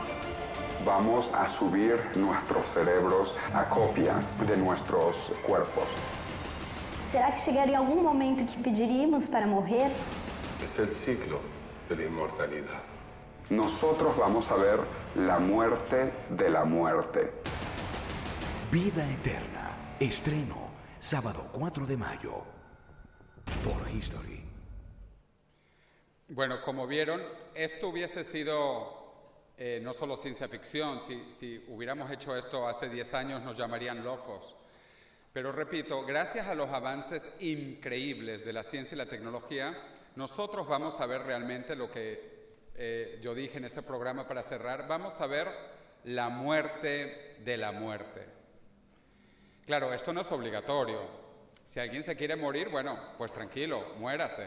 F: Vamos a subir nuestros cerebros a copias de nuestros cuerpos.
M: Será que chegaria algum momento que pediríamos para morrer?
N: Es el ciclo de la inmortalidad.
F: Nosotros vamos a ver la muerte de la muerte.
O: Vida Eterna. Estreno, sábado cuatro de mayo, por History.
B: Bueno, como vieron, esto hubiese sido eh, no solo ciencia ficción. Si, si hubiéramos hecho esto hace diez años nos llamarían locos. Pero repito, gracias a los avances increíbles de la ciencia y la tecnología, nosotros vamos a ver realmente lo que Eh, yo dije en ese programa para cerrar, vamos a ver la muerte de la muerte. Claro, esto no es obligatorio. Si alguien se quiere morir, bueno, pues tranquilo, muérase.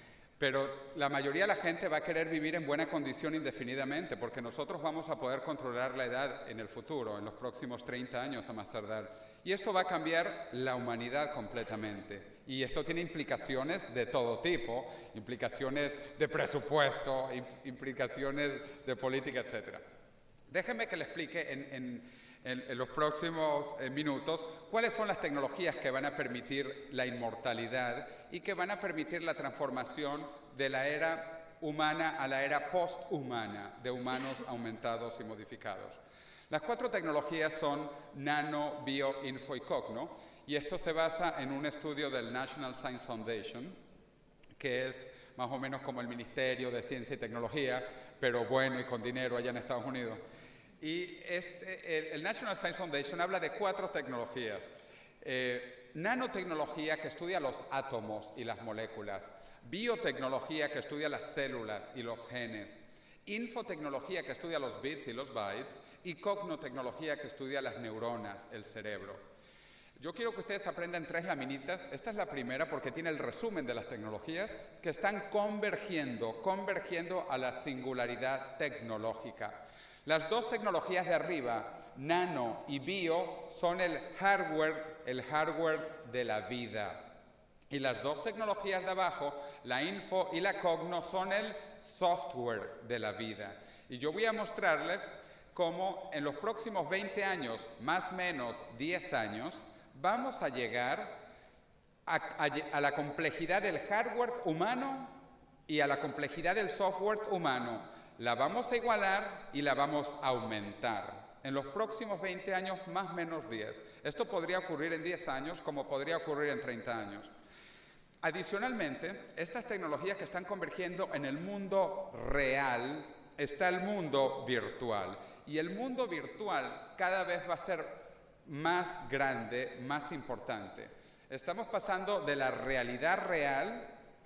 B: Pero la mayoría de la gente va a querer vivir en buena condición indefinidamente, porque nosotros vamos a poder controlar la edad en el futuro, en los próximos treinta años a más tardar. Y esto va a cambiar la humanidad completamente. Y esto tiene implicaciones de todo tipo, implicaciones de presupuesto, implicaciones de política, etcétera. Déjenme que le explique en, en, en, en los próximos eh, minutos cuáles son las tecnologías que van a permitir la inmortalidad y que van a permitir la transformación de la era humana a la era posthumana, de humanos aumentados y modificados. Las cuatro tecnologías son nano, bio, info y cogno, y esto se basa en un estudio del National Science Foundation, que es más o menos como el Ministerio de Ciencia y Tecnología, pero bueno y con dinero allá en Estados Unidos. Y este, el, el National Science Foundation habla de cuatro tecnologías. Eh, nanotecnología, que estudia los átomos y las moléculas. Biotecnología, que estudia las células y los genes. Infotecnología, que estudia los bits y los bytes. Y cognotecnología, que estudia las neuronas, el cerebro. Yo quiero que ustedes aprendan tres laminitas. Esta es la primera porque tiene el resumen de las tecnologías que están convergiendo, convergiendo a la singularidad tecnológica. Las dos tecnologías de arriba, nano y bio, son el hardware, el hardware de la vida. Y las dos tecnologías de abajo, la info y la cogno, son el software de la vida. Y yo voy a mostrarles cómo en los próximos veinte años, más o menos diez años, vamos a llegar a, a, a la complejidad del hardware humano y a la complejidad del software humano. La vamos a igualar y la vamos a aumentar. En los próximos veinte años, más o menos diez. Esto podría ocurrir en diez años como podría ocurrir en treinta años. Adicionalmente, estas tecnologías que están convergiendo en el mundo real, está el mundo virtual. Y el mundo virtual cada vez va a ser más grande, más importante. Estamos pasando de la realidad real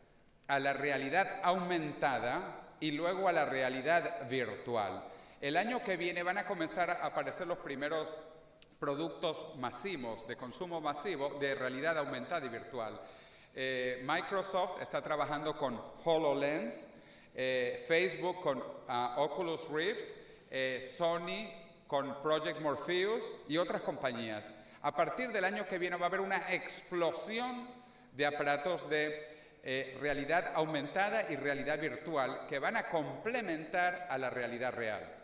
B: a la realidad aumentada y luego a la realidad virtual. El año que viene van a comenzar a aparecer los primeros productos masivos, de consumo masivo, de realidad aumentada y virtual. Eh, Microsoft está trabajando con HoloLens, eh, Facebook con uh, Oculus Rift, eh, Sony con Project Morpheus y otras compañías. A partir del año que viene va a haber una explosión de aparatos de eh, realidad aumentada y realidad virtual que van a complementar a la realidad real.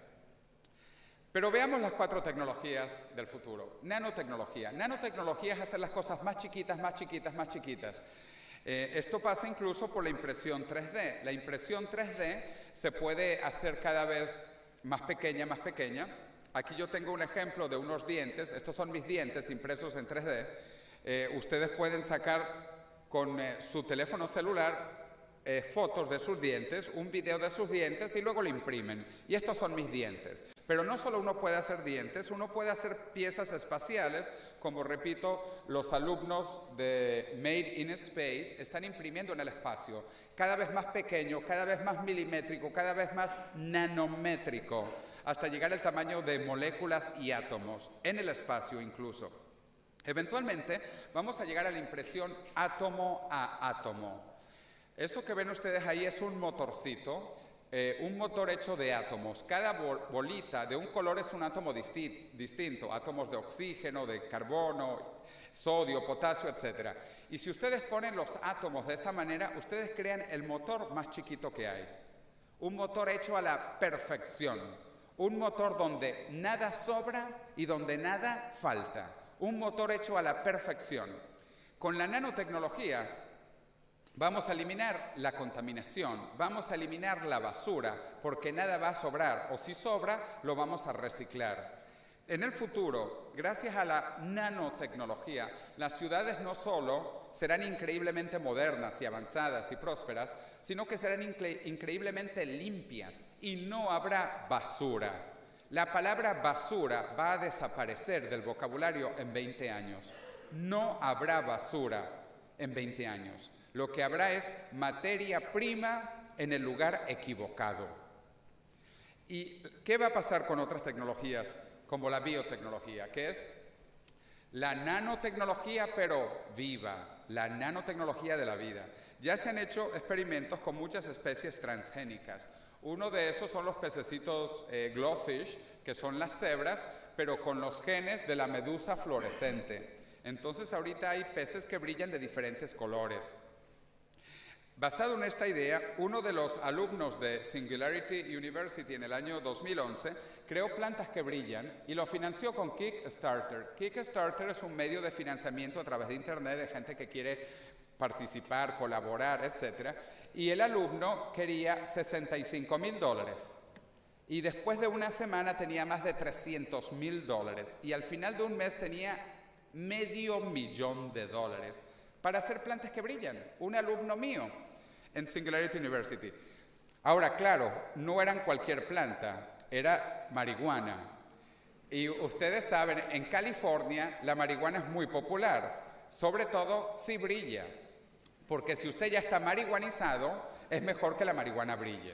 B: Pero veamos las cuatro tecnologías del futuro. Nanotecnología. Nanotecnología es hacer las cosas más chiquitas, más chiquitas, más chiquitas. Eh, esto pasa incluso por la impresión tres D. La impresión tres D se puede hacer cada vez más pequeña, más pequeña. Aquí yo tengo un ejemplo de unos dientes. Estos son mis dientes impresos en tres D. Eh, ustedes pueden sacar con eh, su teléfono celular eh, fotos de sus dientes, un video de sus dientes y luego lo imprimen. Y estos son mis dientes. Pero no solo uno puede hacer dientes, uno puede hacer piezas espaciales, como repito, los alumnos de Made in Space están imprimiendo en el espacio, cada vez más pequeño, cada vez más milimétrico, cada vez más nanométrico, hasta llegar al tamaño de moléculas y átomos, en el espacio incluso. Eventualmente vamos a llegar a la impresión átomo a átomo. Eso que ven ustedes ahí es un motorcito. Eh, un motor hecho de átomos. Cada bol bolita de un color es un átomo disti distinto, átomos de oxígeno, de carbono, sodio, potasio, etcétera. Y si ustedes ponen los átomos de esa manera, ustedes crean el motor más chiquito que hay. Un motor hecho a la perfección. Un motor donde nada sobra y donde nada falta. Un motor hecho a la perfección. Con la nanotecnología vamos a eliminar la contaminación, vamos a eliminar la basura, porque nada va a sobrar, o si sobra, lo vamos a reciclar. En el futuro, gracias a la nanotecnología, las ciudades no solo serán increíblemente modernas y avanzadas y prósperas, sino que serán incre- increíblemente limpias y no habrá basura. La palabra basura va a desaparecer del vocabulario en veinte años. No habrá basura en veinte años. Lo que habrá es materia prima en el lugar equivocado. ¿Y qué va a pasar con otras tecnologías, como la biotecnología, que es la nanotecnología, pero viva, la nanotecnología de la vida? Ya se han hecho experimentos con muchas especies transgénicas. Uno de esos son los pececitos eh, glowfish, que son las cebras, pero con los genes de la medusa fluorescente. Entonces ahorita hay peces que brillan de diferentes colores. Basado en esta idea, uno de los alumnos de Singularity University en el año dos mil once creó plantas que brillan y lo financió con Kickstarter. Kickstarter es un medio de financiamiento a través de Internet de gente que quiere participar, colaborar, etcétera. Y el alumno quería sesenta y cinco mil dólares. Y después de una semana tenía más de trescientos mil dólares. Y al final de un mes tenía medio millón de dólares para hacer plantas que brillan. Un alumno mío en Singularity University. Ahora, claro, no eran cualquier planta, era marihuana. Y ustedes saben, en California la marihuana es muy popular, sobre todo si brilla, porque si usted ya está marihuanizado, es mejor que la marihuana brille.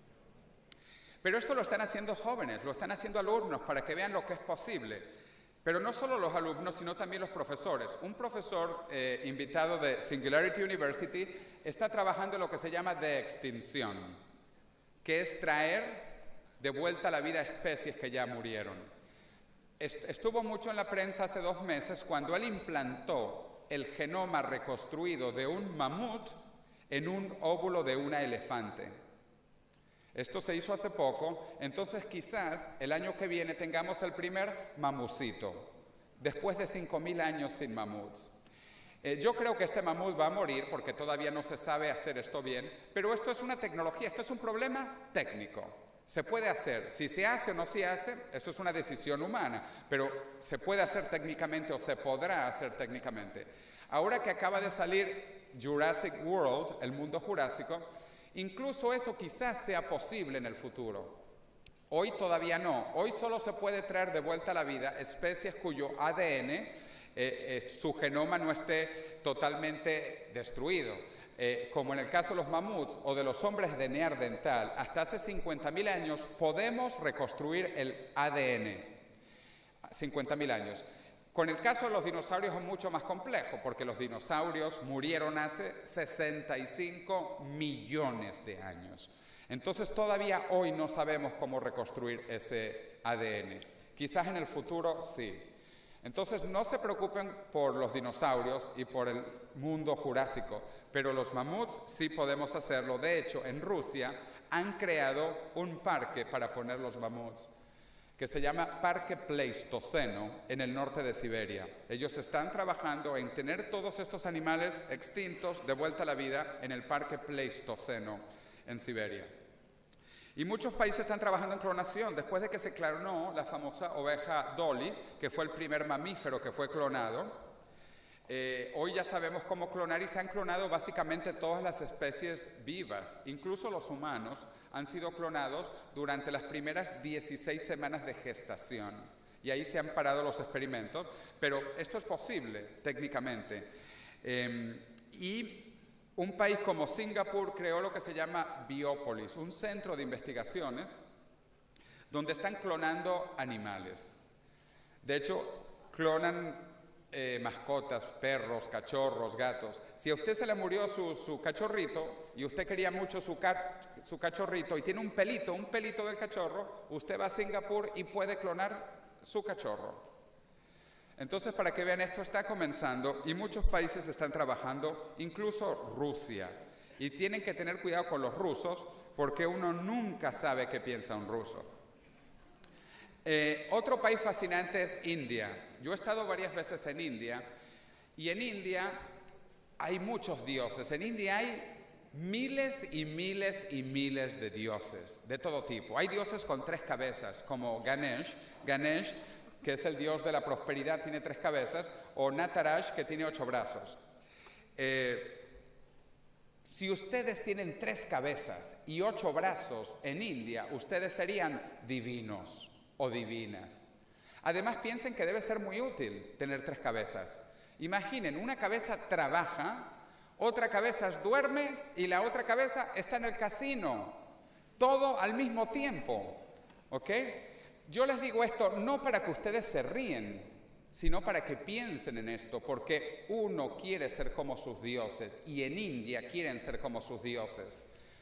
B: Pero esto lo están haciendo jóvenes, lo están haciendo alumnos para que vean lo que es posible. Pero no solo los alumnos, sino también los profesores. Un profesor eh, invitado de Singularity University está trabajando en lo que se llama de extinción, que es traer de vuelta a la vida especies que ya murieron. Est- estuvo mucho en la prensa hace dos meses cuando él implantó el genoma reconstruido de un mamut en un óvulo de una elefante. Esto se hizo hace poco, entonces quizás el año que viene tengamos el primer mamucito, después de cinco mil años sin mamuts. Eh, yo creo que este mamut va a morir porque todavía no se sabe hacer esto bien, pero esto es una tecnología, esto es un problema técnico. Se puede hacer, si se hace o no se hace, eso es una decisión humana, pero se puede hacer técnicamente o se podrá hacer técnicamente. Ahora que acaba de salir Jurassic World, el mundo jurásico, incluso eso quizás sea posible en el futuro. Hoy todavía no. Hoy solo se puede traer de vuelta a la vida especies cuyo A D N, eh, eh, su genoma no esté totalmente destruido. Eh, como en el caso de los mamuts o de los hombres de Neandertal, hasta hace cincuenta mil años podemos reconstruir el A D N. cincuenta mil años. Con el caso de los dinosaurios es mucho más complejo, porque los dinosaurios murieron hace sesenta y cinco millones de años. Entonces todavía hoy no sabemos cómo reconstruir ese A D N. Quizás en el futuro sí. Entonces no se preocupen por los dinosaurios y por el mundo jurásico, pero los mamuts sí podemos hacerlo. De hecho, en Rusia han creado un parque para poner los mamuts, que se llama Parque Pleistoceno, en el norte de Siberia. Ellos están trabajando en tener todos estos animales extintos de vuelta a la vida en el Parque Pleistoceno, en Siberia. Y muchos países están trabajando en clonación. Después de que se clonó la famosa oveja Dolly, que fue el primer mamífero que fue clonado, Eh, hoy ya sabemos cómo clonar y se han clonado básicamente todas las especies vivas. Incluso los humanos han sido clonados durante las primeras dieciséis semanas de gestación. Y ahí se han parado los experimentos, pero esto es posible técnicamente. Eh, y un país como Singapur creó lo que se llama Biopolis, un centro de investigaciones donde están clonando animales. De hecho, clonan Eh, mascotas, perros, cachorros, gatos. Si a usted se le murió su, su cachorrito y usted quería mucho su, ca su cachorrito y tiene un pelito, un pelito del cachorro, usted va a Singapur y puede clonar su cachorro. Entonces, para que vean, esto está comenzando y muchos países están trabajando, incluso Rusia. Y tienen que tener cuidado con los rusos porque uno nunca sabe qué piensa un ruso. Eh, otro país fascinante es India. Yo he estado varias veces en India y en India hay muchos dioses. En India hay miles y miles y miles de dioses de todo tipo. Hay dioses con tres cabezas, como Ganesh, Ganesh, que es el dios de la prosperidad, tiene tres cabezas, o Nataraj, que tiene ocho brazos. Eh, Si ustedes tienen tres cabezas y ocho brazos en India, ustedes serían divinos o divinas. Además, piensen que debe ser muy útil tener tres cabezas. Imaginen, una cabeza trabaja, otra cabeza duerme y la otra cabeza está en el casino. Todo al mismo tiempo. ¿Ok? Yo les digo esto no para que ustedes se ríen, sino para que piensen en esto, porque uno quiere ser como sus dioses y en India quieren ser como sus dioses.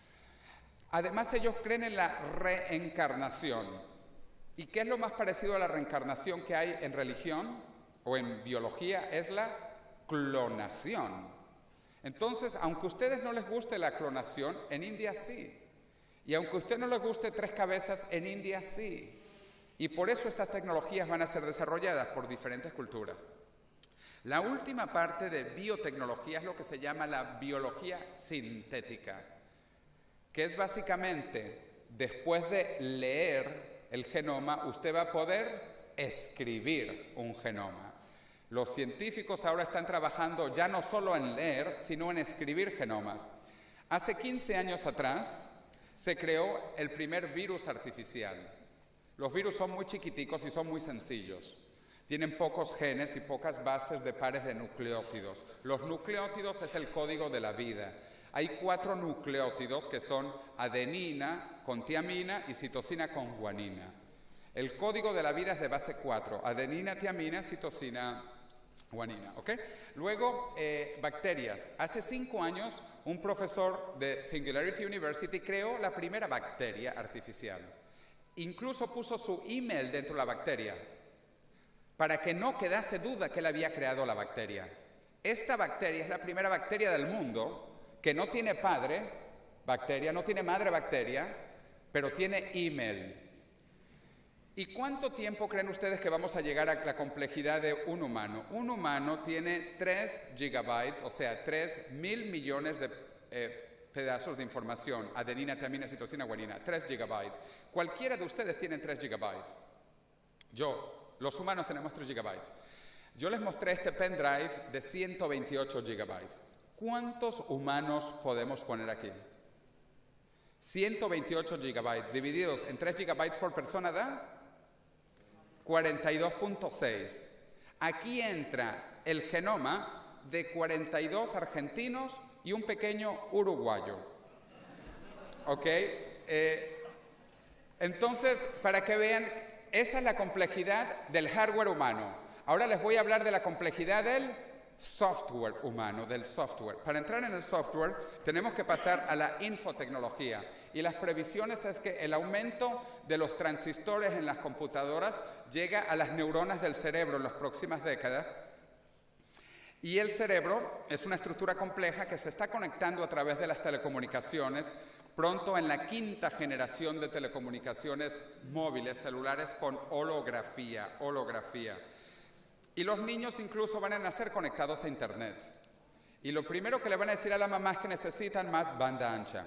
B: Además, ellos creen en la reencarnación. ¿Y qué es lo más parecido a la reencarnación que hay en religión o en biología? Es la clonación. Entonces, aunque a ustedes no les guste la clonación, en India sí. Y aunque a usted no les guste tres cabezas, en India sí. Y por eso estas tecnologías van a ser desarrolladas por diferentes culturas. La última parte de biotecnología es lo que se llama la biología sintética, que es básicamente, después de leer el genoma, usted va a poder escribir un genoma. Los científicos ahora están trabajando ya no solo en leer, sino en escribir genomas. Hace quince años atrás se creó el primer virus artificial. Los virus son muy chiquiticos y son muy sencillos. Tienen pocos genes y pocas bases de pares de nucleótidos. Los nucleótidos es el código de la vida. Hay cuatro nucleótidos que son adenina con tiamina y citosina con guanina. El código de la vida es de base cuatro, adenina, tiamina, citosina, guanina. ¿Okay? Luego, eh, bacterias. Hace cinco años, un profesor de Singularity University creó la primera bacteria artificial. Incluso puso su email dentro de la bacteria para que no quedase duda que él había creado la bacteria. Esta bacteria es la primera bacteria del mundo que no tiene padre, bacteria, no tiene madre, bacteria, pero tiene email. ¿Y cuánto tiempo creen ustedes que vamos a llegar a la complejidad de un humano? Un humano tiene tres gigabytes, o sea, tres mil millones de eh, pedazos de información, adenina, tiamina, citosina, guanina, tres gigabytes. Cualquiera de ustedes tiene tres gigabytes. Yo, los humanos tenemos tres gigabytes. Yo les mostré este pendrive de ciento veintiocho gigabytes. ¿Cuántos humanos podemos poner aquí? ciento veintiocho gigabytes divididos en tres gigabytes por persona da cuarenta y dos punto seis. Aquí entra el genoma de cuarenta y dos argentinos y un pequeño uruguayo. ¿Ok? Eh, entonces, para que vean, esa es la complejidad del hardware humano. Ahora les voy a hablar de la complejidad del software humano, del software. Para entrar en el software tenemos que pasar a la infotecnología y las previsiones es que el aumento de los transistores en las computadoras llega a las neuronas del cerebro en las próximas décadas Y el cerebro es una estructura compleja que se está conectando a través de las telecomunicaciones, pronto en la quinta generación de telecomunicaciones móviles, celulares, con holografía, holografía. Y los niños incluso van a nacer conectados a Internet. Y lo primero que le van a decir a la mamá es que necesitan más banda ancha.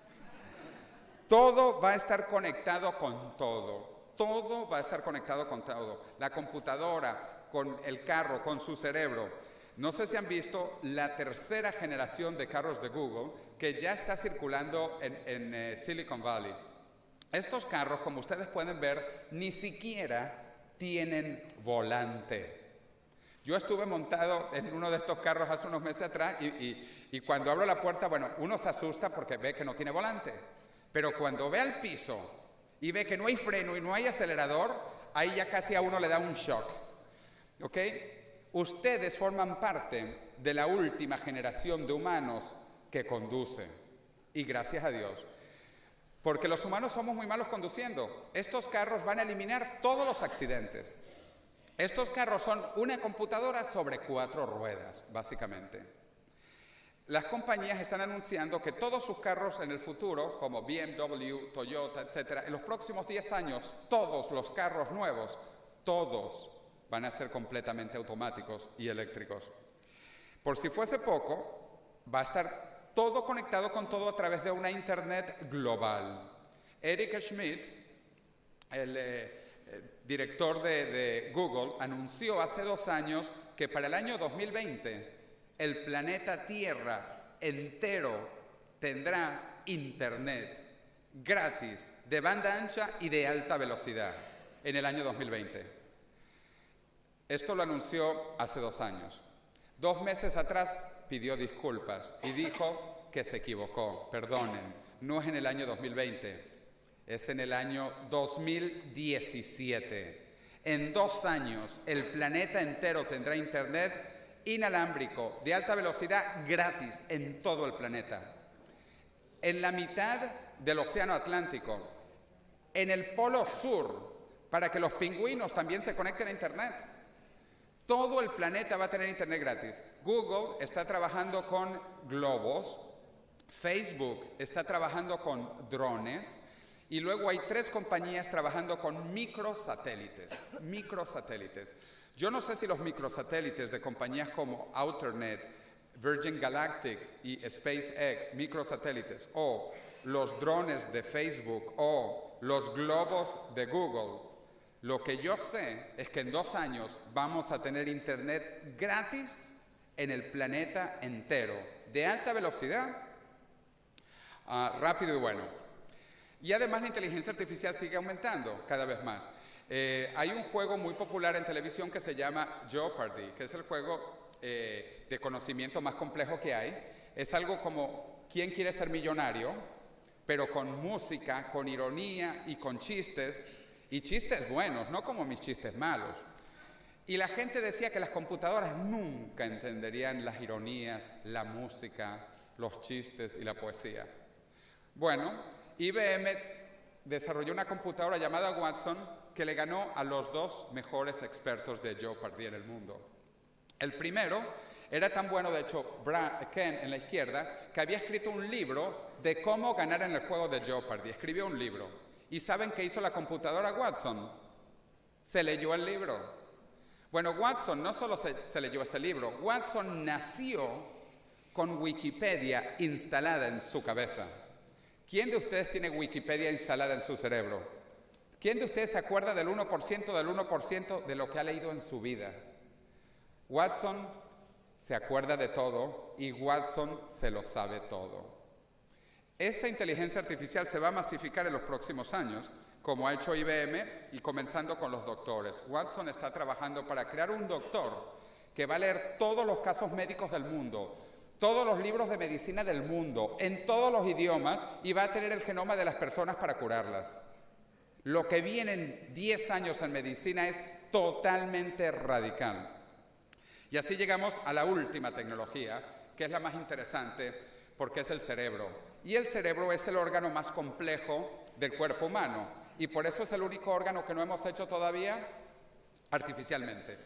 B: Todo va a estar conectado con todo. Todo va a estar conectado con todo. La computadora, con el carro, con su cerebro. No sé si han visto la tercera generación de carros de Google que ya está circulando en, en eh, Silicon Valley. Estos carros, como ustedes pueden ver, ni siquiera tienen volante. Yo estuve montado en uno de estos carros hace unos meses atrás y, y, y cuando abro la puerta, bueno, uno se asusta porque ve que no tiene volante. Pero cuando ve al piso y ve que no hay freno y no hay acelerador, ahí ya casi a uno le da un shock. ¿Ok? Ustedes forman parte de la última generación de humanos que conduce. Y gracias a Dios. Porque los humanos somos muy malos conduciendo. Estos carros van a eliminar todos los accidentes. Estos carros son una computadora sobre cuatro ruedas, básicamente. Las compañías están anunciando que todos sus carros en el futuro, como B M W, Toyota, etcétera, en los próximos diez años, todos los carros nuevos, todos van a ser completamente automáticos y eléctricos. Por si fuese poco, va a estar todo conectado con todo a través de una Internet global. Eric Schmidt, el eh, director de, de Google, anunció hace dos años que para el año dos mil veinte el planeta Tierra entero tendrá Internet gratis, de banda ancha y de alta velocidad en el año dos mil veinte. Esto lo anunció hace dos años. Dos meses atrás pidió disculpas y dijo que se equivocó. Perdonen, no es en el año dos mil veinte, es en el año dos mil diecisiete. En dos años el planeta entero tendrá Internet inalámbrico, de alta velocidad, gratis en todo el planeta. En la mitad del Océano Atlántico, en el Polo Sur, para que los pingüinos también se conecten a Internet. Todo el planeta va a tener Internet gratis. Google está trabajando con globos, Facebook está trabajando con drones y luego hay tres compañías trabajando con microsatélites. Microsatélites. Yo no sé si los microsatélites de compañías como Outernet, Virgin Galactic y SpaceX, microsatélites, o los drones de Facebook o los globos de Google. Lo que yo sé es que en dos años vamos a tener Internet gratis en el planeta entero, de alta velocidad, uh, rápido y bueno. Y además la inteligencia artificial sigue aumentando cada vez más. Eh, hay un juego muy popular en televisión que se llama Jeopardy, que es el juego eh, de conocimiento más complejo que hay. Es algo como ¿Quién quiere ser millonario?, pero con música, con ironía y con chistes. Y chistes buenos, no como mis chistes malos. Y la gente decía que las computadoras nunca entenderían las ironías, la música, los chistes y la poesía. Bueno, I B M desarrolló una computadora llamada Watson que le ganó a los dos mejores expertos de Jeopardy en el mundo. El primero era tan bueno, de hecho, Brad, Ken en la izquierda, que había escrito un libro de cómo ganar en el juego de Jeopardy. Escribió un libro. ¿Y saben qué hizo la computadora Watson? Se leyó el libro. Bueno, Watson no solo se, se leyó ese libro, Watson nació con Wikipedia instalada en su cabeza. ¿Quién de ustedes tiene Wikipedia instalada en su cerebro? ¿Quién de ustedes se acuerda del uno por ciento del uno por ciento de lo que ha leído en su vida? Watson se acuerda de todo y Watson se lo sabe todo. Esta inteligencia artificial se va a masificar en los próximos años, como ha hecho I B M, y comenzando con los doctores. Watson está trabajando para crear un doctor que va a leer todos los casos médicos del mundo, todos los libros de medicina del mundo, en todos los idiomas, y va a tener el genoma de las personas para curarlas. Lo que viene en diez años en medicina es totalmente radical. Y así llegamos a la última tecnología, que es la más interesante, porque es el cerebro. Y el cerebro es el órgano más complejo del cuerpo humano. Y por eso es el único órgano que no hemos hecho todavía artificialmente.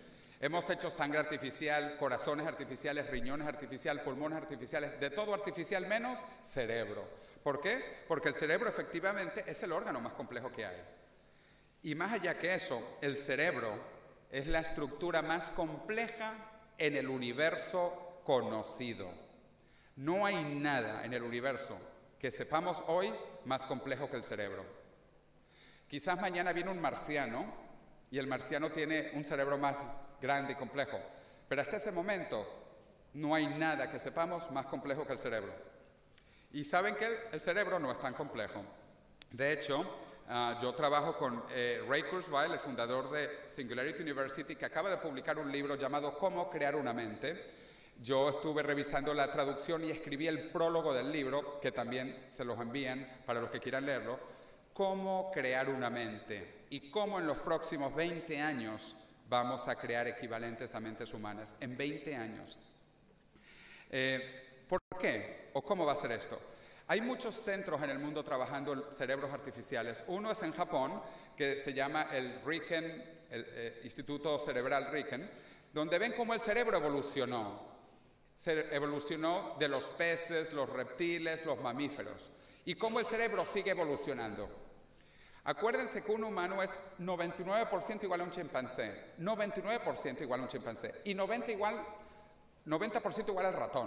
B: Hemos hecho sangre artificial, corazones artificiales, riñones artificiales, pulmones artificiales, de todo artificial menos cerebro. ¿Por qué? Porque el cerebro efectivamente es el órgano más complejo que hay. Y más allá que eso, el cerebro es la estructura más compleja en el universo conocido. No hay nada en el universo que sepamos hoy más complejo que el cerebro. Quizás mañana viene un marciano y el marciano tiene un cerebro más grande y complejo, pero hasta ese momento no hay nada que sepamos más complejo que el cerebro. Y saben que el, el cerebro no es tan complejo. De hecho, uh, yo trabajo con eh, Ray Kurzweil, el fundador de Singularity University, que acaba de publicar un libro llamado Cómo crear una mente. Yo estuve revisando la traducción y escribí el prólogo del libro, que también se los envían para los que quieran leerlo, Cómo crear una mente y cómo en los próximos veinte años vamos a crear equivalentes a mentes humanas. En veinte años. Eh, ¿Por qué? ¿O cómo va a ser esto? Hay muchos centros en el mundo trabajando cerebros artificiales. Uno es en Japón, que se llama el Riken, el eh, Instituto Cerebral Riken, donde ven cómo el cerebro evolucionó. Se evolucionó de los peces, los reptiles, los mamíferos. Y cómo el cerebro sigue evolucionando. Acuérdense que un humano es noventa y nueve por ciento igual a un chimpancé, noventa y nueve por ciento igual a un chimpancé y noventa por ciento igual al ratón.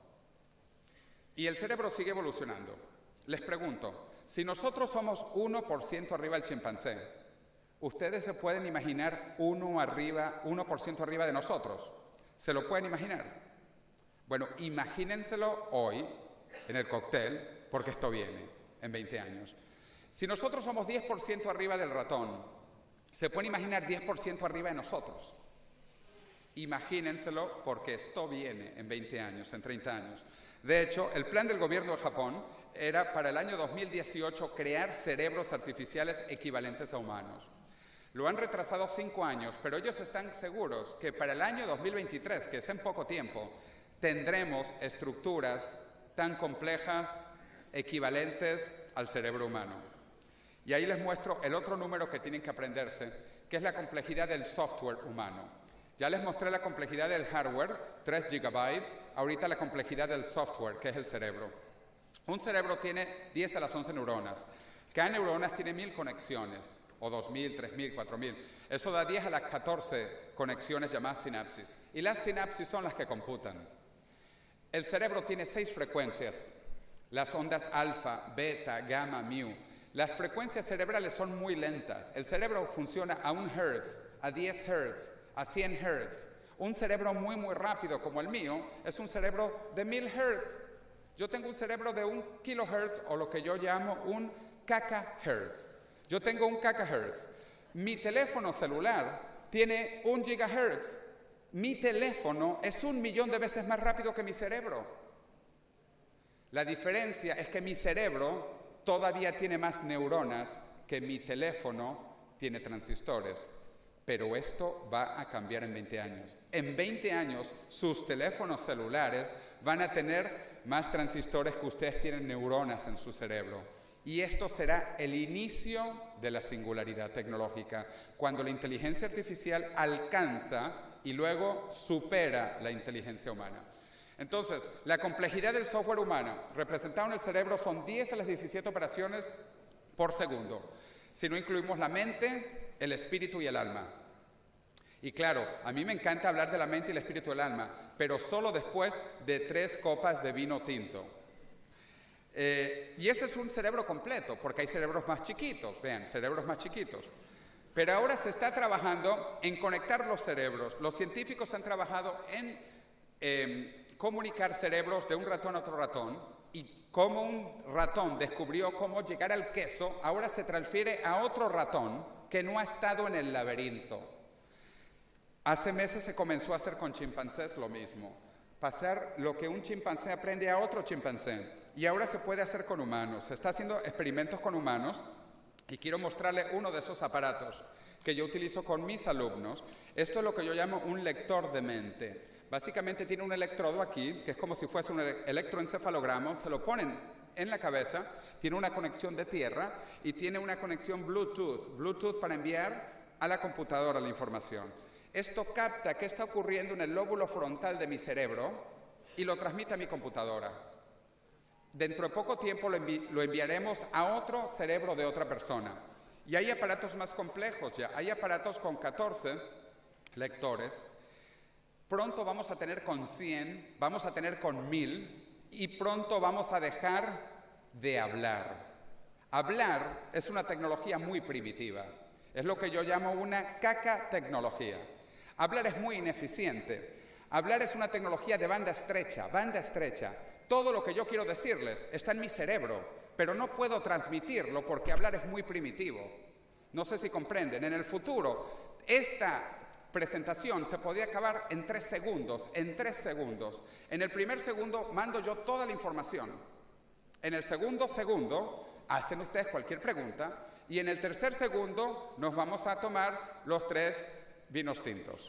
B: Y el cerebro sigue evolucionando. Les pregunto, si nosotros somos uno por ciento arriba del chimpancé, ¿ustedes se pueden imaginar uno arriba, uno por ciento arriba de nosotros? ¿Se lo pueden imaginar? Bueno, imagínenselo hoy en el cóctel, porque esto viene en veinte años. Si nosotros somos diez por ciento arriba del ratón, ¿se pueden imaginar diez por ciento arriba de nosotros? Imagínenselo porque esto viene en veinte años, en treinta años. De hecho, el plan del gobierno de Japón era para el año dos mil dieciocho crear cerebros artificiales equivalentes a humanos. Lo han retrasado cinco años, pero ellos están seguros que para el año dos mil veintitrés, que es en poco tiempo, tendremos estructuras tan complejas, equivalentes al cerebro humano. Y ahí les muestro el otro número que tienen que aprenderse, que es la complejidad del software humano. Ya les mostré la complejidad del hardware, tres gigabytes, ahorita la complejidad del software, que es el cerebro. Un cerebro tiene diez a las once neuronas. Cada neurona tiene mil conexiones, o dos mil, tres mil, cuatro mil. Eso da diez a las catorce conexiones llamadas sinapsis. Y las sinapsis son las que computan. El cerebro tiene seis frecuencias, las ondas alfa, beta, gamma, mu. Las frecuencias cerebrales son muy lentas. El cerebro funciona a un hertz, a diez hertz, a cien hertz. Un cerebro muy, muy rápido como el mío es un cerebro de mil hertz. Yo tengo un cerebro de un kilohertz o lo que yo llamo un cacahertz. Yo tengo un cacahertz. Mi teléfono celular tiene un gigahertz. Mi teléfono es un millón de veces más rápido que mi cerebro. La diferencia es que mi cerebro todavía tiene más neuronas que mi teléfono tiene transistores. Pero esto va a cambiar en veinte años. En veinte años, sus teléfonos celulares van a tener más transistores que ustedes tienen neuronas en su cerebro. Y esto será el inicio de la singularidad tecnológica, cuando la inteligencia artificial alcanza y luego supera la inteligencia humana. Entonces, la complejidad del software humano representado en el cerebro son diez a las diecisiete operaciones por segundo, si no incluimos la mente, el espíritu y el alma. Y claro, a mí me encanta hablar de la mente y el espíritu y el alma, pero solo después de tres copas de vino tinto. Eh, y ese es un cerebro completo, porque hay cerebros más chiquitos, vean, cerebros más chiquitos. Pero ahora se está trabajando en conectar los cerebros. Los científicos han trabajado en eh, comunicar cerebros de un ratón a otro ratón, y como un ratón descubrió cómo llegar al queso, ahora se transfiere a otro ratón que no ha estado en el laberinto. Hace meses se comenzó a hacer con chimpancés lo mismo, pasar lo que un chimpancé aprende a otro chimpancé, y ahora se puede hacer con humanos. Se está haciendo experimentos con humanos, y quiero mostrarle uno de esos aparatos que yo utilizo con mis alumnos. Esto es lo que yo llamo un lector de mente. Básicamente tiene un electrodo aquí, que es como si fuese un electroencefalograma, se lo ponen en la cabeza, tiene una conexión de tierra y tiene una conexión Bluetooth, Bluetooth para enviar a la computadora la información. Esto capta qué está ocurriendo en el lóbulo frontal de mi cerebro y lo transmite a mi computadora. Dentro de poco tiempo lo, envi lo enviaremos a otro cerebro de otra persona. Y hay aparatos más complejos ya, hay aparatos con catorce lectores. Pronto vamos a tener con cien, vamos a tener con mil y pronto vamos a dejar de hablar. Hablar es una tecnología muy primitiva, es lo que yo llamo una caca tecnología. Hablar es muy ineficiente. Hablar es una tecnología de banda estrecha, banda estrecha. Todo lo que yo quiero decirles está en mi cerebro, pero no puedo transmitirlo porque hablar es muy primitivo. No sé si comprenden. En el futuro, esta presentación se podía acabar en tres segundos, en tres segundos. En el primer segundo mando yo toda la información. En el segundo segundo hacen ustedes cualquier pregunta y en el tercer segundo nos vamos a tomar los tres vinos tintos.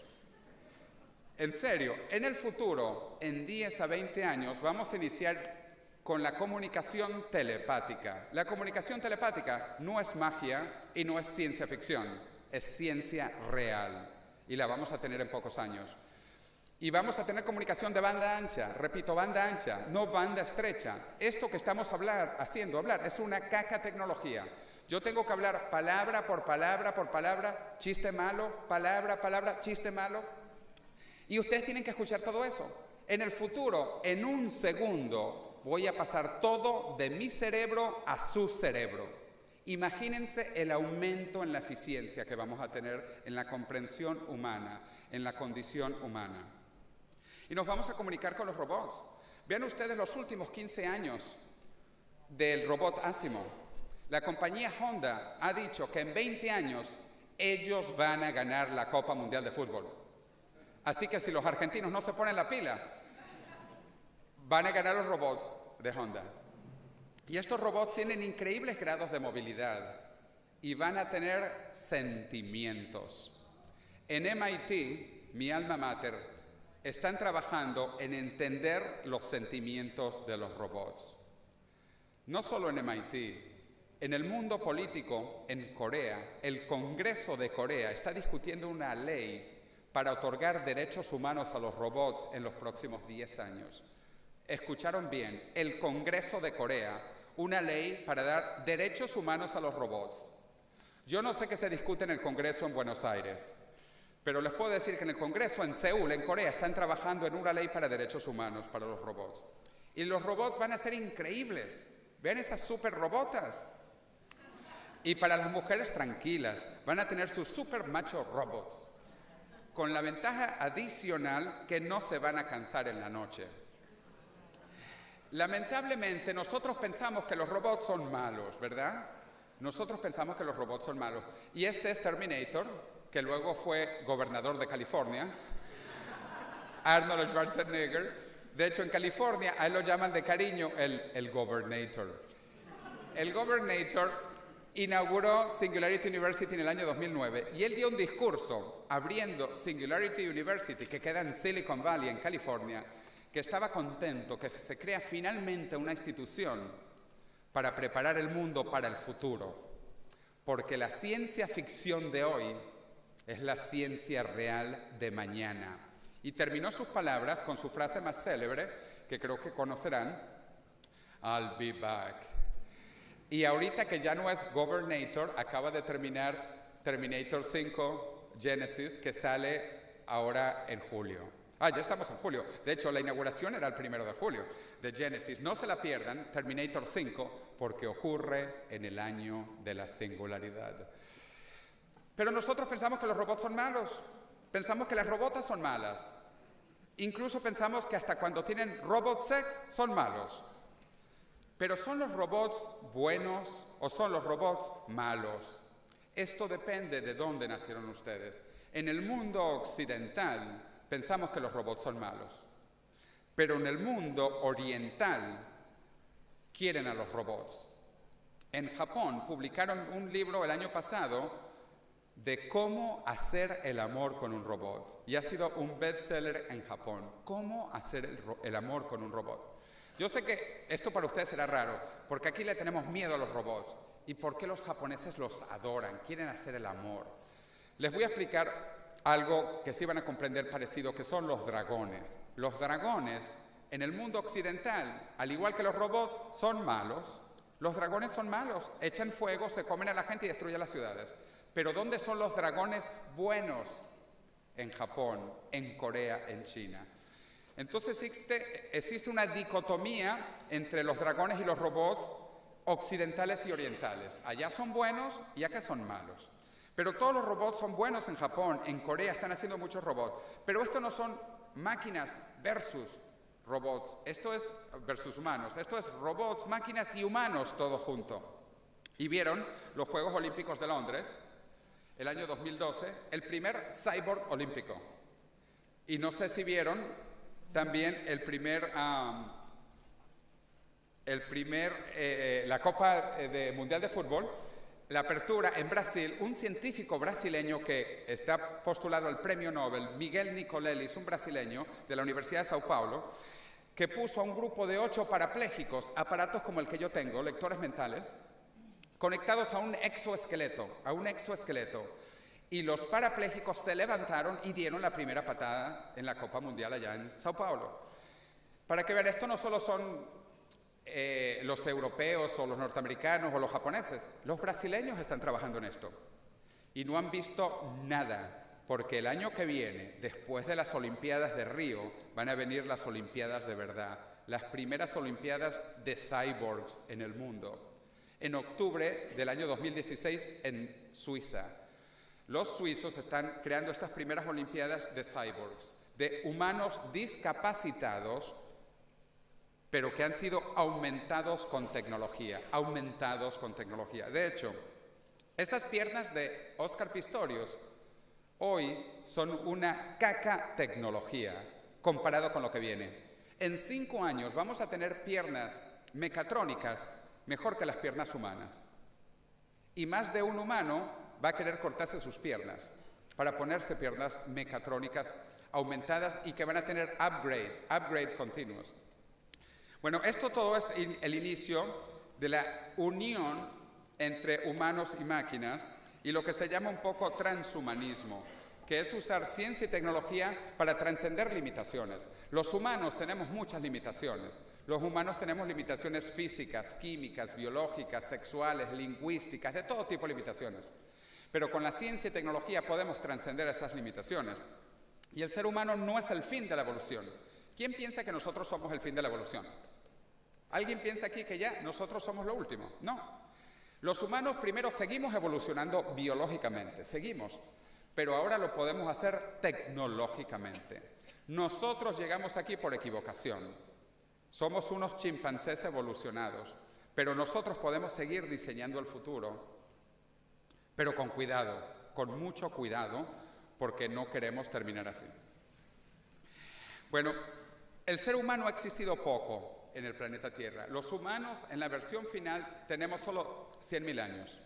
B: En serio, en el futuro, en diez a veinte años, vamos a iniciar con la comunicación telepática. La comunicación telepática no es magia y no es ciencia ficción, es ciencia real y la vamos a tener en pocos años. Y vamos a tener comunicación de banda ancha, repito, banda ancha, no banda estrecha. Esto que estamos hablar, haciendo hablar es una caca tecnología. Yo tengo que hablar palabra por palabra por palabra, chiste malo, palabra, palabra, chiste malo. Y ustedes tienen que escuchar todo eso. En el futuro, en un segundo, voy a pasar todo de mi cerebro a su cerebro. Imagínense el aumento en la eficiencia que vamos a tener en la comprensión humana, en la condición humana. Y nos vamos a comunicar con los robots. Vean ustedes los últimos quince años del robot Asimo. La compañía Honda ha dicho que en veinte años ellos van a ganar la Copa Mundial de Fútbol. Así que si los argentinos no se ponen la pila, van a ganar los robots de Honda. Y estos robots tienen increíbles grados de movilidad y van a tener sentimientos. En M I T, mi alma mater, están trabajando en entender los sentimientos de los robots. No solo en M I T, en el mundo político, en Corea, el Congreso de Corea está discutiendo una ley para otorgar derechos humanos a los robots en los próximos diez años. Escucharon bien, el Congreso de Corea, una ley para dar derechos humanos a los robots. Yo no sé qué se discute en el Congreso en Buenos Aires, pero les puedo decir que en el Congreso en Seúl, en Corea, están trabajando en una ley para derechos humanos para los robots. Y los robots van a ser increíbles. Vean esas super robotas. Y para las mujeres tranquilas, van a tener sus super macho robots, con la ventaja adicional que no se van a cansar en la noche. Lamentablemente, nosotros pensamos que los robots son malos, ¿verdad? Nosotros pensamos que los robots son malos. Y este es Terminator, que luego fue gobernador de California, Arnold Schwarzenegger. De hecho, en California, a él lo llaman de cariño el, el Governator. El Governator inauguró Singularity University en el año dos mil nueve y él dio un discurso abriendo Singularity University, que queda en Silicon Valley, en California, que estaba contento que se crea finalmente una institución para preparar el mundo para el futuro, porque la ciencia ficción de hoy es la ciencia real de mañana. Y terminó sus palabras con su frase más célebre, que creo que conocerán, I'll be back. Y ahorita que ya no es Governator, acaba de terminar Terminator cinco Genesis, que sale ahora en julio. Ah, ya estamos en julio. De hecho, la inauguración era el primero de julio de Genesis. No se la pierdan, Terminator cinco, porque ocurre en el año de la singularidad. Pero nosotros pensamos que los robots son malos. Pensamos que las robotas son malas. Incluso pensamos que hasta cuando tienen robot sex son malos. Pero ¿son los robots buenos o son los robots malos? Esto depende de dónde nacieron ustedes. En el mundo occidental pensamos que los robots son malos. Pero en el mundo oriental quieren a los robots. En Japón publicaron un libro el año pasado de cómo hacer el amor con un robot. Y ha sido un bestseller en Japón. Cómo hacer el, el amor con un robot. Yo sé que esto para ustedes será raro, porque aquí le tenemos miedo a los robots. ¿Y por qué los japoneses los adoran? Quieren hacer el amor. Les voy a explicar algo que sí van a comprender parecido, que son los dragones. Los dragones en el mundo occidental, al igual que los robots, son malos. Los dragones son malos, echan fuego, se comen a la gente y destruyen las ciudades. Pero ¿dónde son los dragones buenos? En Japón, en Corea, en China. Entonces existe, existe una dicotomía entre los dragones y los robots occidentales y orientales. Allá son buenos y acá son malos. Pero todos los robots son buenos en Japón, en Corea están haciendo muchos robots. Pero esto no son máquinas versus robots, esto es versus humanos, esto es robots, máquinas y humanos todo junto. Y vieron los Juegos Olímpicos de Londres, el año dos mil doce, el primer cyborg olímpico. Y no sé si vieron también el primer, um, el primer eh, la Copa de Mundial de Fútbol, la apertura en Brasil, un científico brasileño que está postulado al premio Nobel, Miguel Nicolelis, un brasileño de la Universidad de Sao Paulo, que puso a un grupo de ocho parapléjicos, aparatos como el que yo tengo, lectores mentales, conectados a un exoesqueleto, a un exoesqueleto. Y los parapléjicos se levantaron y dieron la primera patada en la Copa Mundial allá en Sao Paulo. Para que vean, esto no solo son eh, los europeos o los norteamericanos o los japoneses, los brasileños están trabajando en esto. Y no han visto nada. Porque el año que viene, después de las Olimpiadas de Río, van a venir las Olimpiadas de verdad, las primeras Olimpiadas de cyborgs en el mundo. En octubre del año dos mil dieciséis en Suiza, los suizos están creando estas primeras Olimpiadas de cyborgs, de humanos discapacitados, pero que han sido aumentados con tecnología, aumentados con tecnología. De hecho, esas piernas de Oscar Pistorius hoy son una caca tecnología comparado con lo que viene. En cinco años vamos a tener piernas mecatrónicas mejor que las piernas humanas. Y más de un humano va a querer cortarse sus piernas para ponerse piernas mecatrónicas aumentadas y que van a tener upgrades, upgrades continuos. Bueno, esto todo es el inicio de la unión entre humanos y máquinas y lo que se llama un poco transhumanismo, que es usar ciencia y tecnología para trascender limitaciones. Los humanos tenemos muchas limitaciones. Los humanos tenemos limitaciones físicas, químicas, biológicas, sexuales, lingüísticas, de todo tipo de limitaciones. Pero con la ciencia y tecnología podemos trascender esas limitaciones. Y el ser humano no es el fin de la evolución. ¿Quién piensa que nosotros somos el fin de la evolución? ¿Alguien piensa aquí que ya nosotros somos lo último? No. Los humanos primero seguimos evolucionando biológicamente, seguimos, pero ahora lo podemos hacer tecnológicamente. Nosotros llegamos aquí por equivocación. Somos unos chimpancés evolucionados, pero nosotros podemos seguir diseñando el futuro, pero con cuidado, con mucho cuidado, porque no queremos terminar así. Bueno, el ser humano ha existido poco en el planeta Tierra. Los humanos, en la versión final, tenemos solo cien mil años.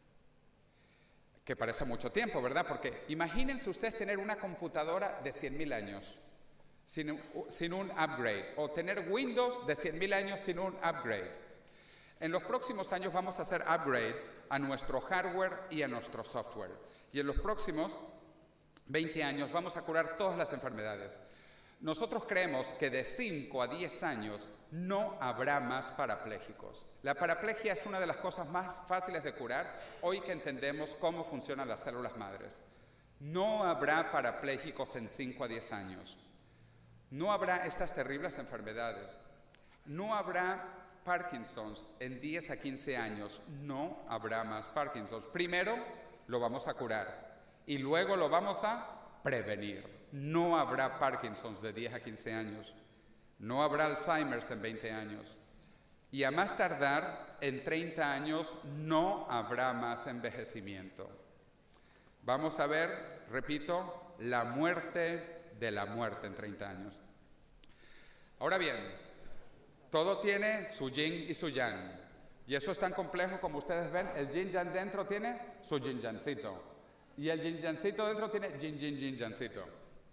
B: Que parece mucho tiempo, ¿verdad? Porque imagínense ustedes tener una computadora de cien mil años sin, sin un upgrade, o tener Windows de cien mil años sin un upgrade. En los próximos años vamos a hacer upgrades a nuestro hardware y a nuestro software. Y en los próximos veinte años vamos a curar todas las enfermedades. Nosotros creemos que de cinco a diez años no habrá más parapléjicos. La paraplegia es una de las cosas más fáciles de curar hoy que entendemos cómo funcionan las células madres. No habrá parapléjicos en cinco a diez años. No habrá estas terribles enfermedades. No habrá Parkinson's en diez a quince años. No habrá más Parkinson's. Primero lo vamos a curar y luego lo vamos a prevenir. No habrá Parkinson's de diez a quince años. No habrá Alzheimer's en veinte años. Y a más tardar, en treinta años, no habrá más envejecimiento. Vamos a ver, repito, la muerte de la muerte en treinta años. Ahora bien, todo tiene su yin y su yang. Y eso es tan complejo como ustedes ven. El yin-yang dentro tiene su yin-yancito. Y el yin-yancito dentro tiene yin-yin-yin-yancito.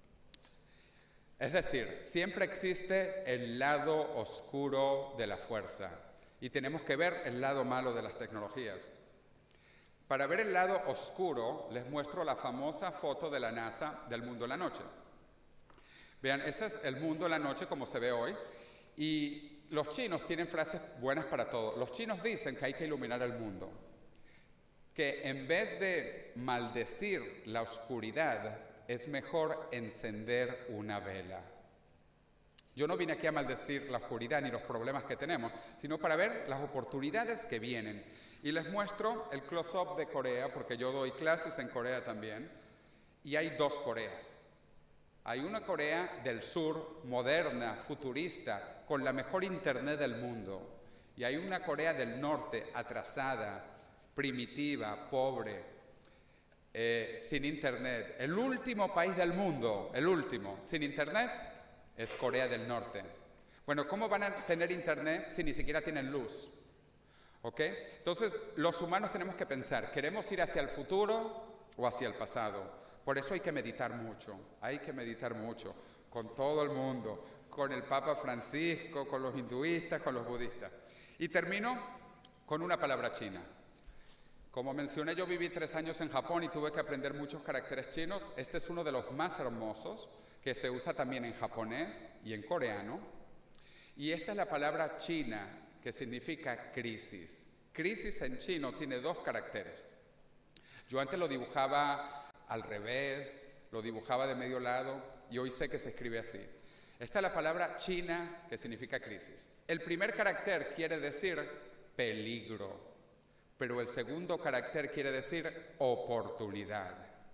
B: Es decir, siempre existe el lado oscuro de la fuerza y tenemos que ver el lado malo de las tecnologías. Para ver el lado oscuro, les muestro la famosa foto de la NASA del mundo en la noche. Vean, ese es el mundo en la noche como se ve hoy. Y los chinos tienen frases buenas para todo. Los chinos dicen que hay que iluminar el mundo. Que en vez de maldecir la oscuridad, es mejor encender una vela. Yo no vine aquí a maldecir la oscuridad ni los problemas que tenemos, sino para ver las oportunidades que vienen. Y les muestro el close-up de Corea, porque yo doy clases en Corea también, y hay dos Coreas. Hay una Corea del Sur, moderna, futurista, con la mejor internet del mundo. Y hay una Corea del Norte, atrasada, primitiva, pobre, eh, sin internet. El último país del mundo, el último, sin internet, es Corea del Norte. Bueno, ¿cómo van a tener internet si ni siquiera tienen luz? ¿Ok? Entonces, los humanos tenemos que pensar, ¿queremos ir hacia el futuro o hacia el pasado? Por eso hay que meditar mucho, hay que meditar mucho, con todo el mundo, con el Papa Francisco, con los hinduistas, con los budistas. Y termino con una palabra china. Como mencioné, yo viví tres años en Japón y tuve que aprender muchos caracteres chinos. Este es uno de los más hermosos, que se usa también en japonés y en coreano. Y esta es la palabra china, que significa crisis. Crisis en chino tiene dos caracteres. Yo antes lo dibujaba al revés, lo dibujaba de medio lado, y hoy sé que se escribe así. Esta es la palabra china, que significa crisis. El primer carácter quiere decir peligro, pero el segundo carácter quiere decir oportunidad.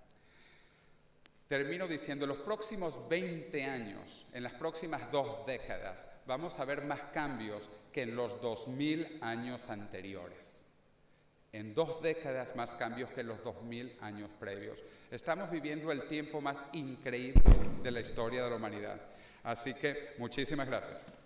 B: Termino diciendo, en los próximos veinte años, en las próximas dos décadas, vamos a ver más cambios que en los dos mil años anteriores. En dos décadas más cambios que en los dos mil años previos. Estamos viviendo el tiempo más increíble de la historia de la humanidad. Así que, muchísimas gracias.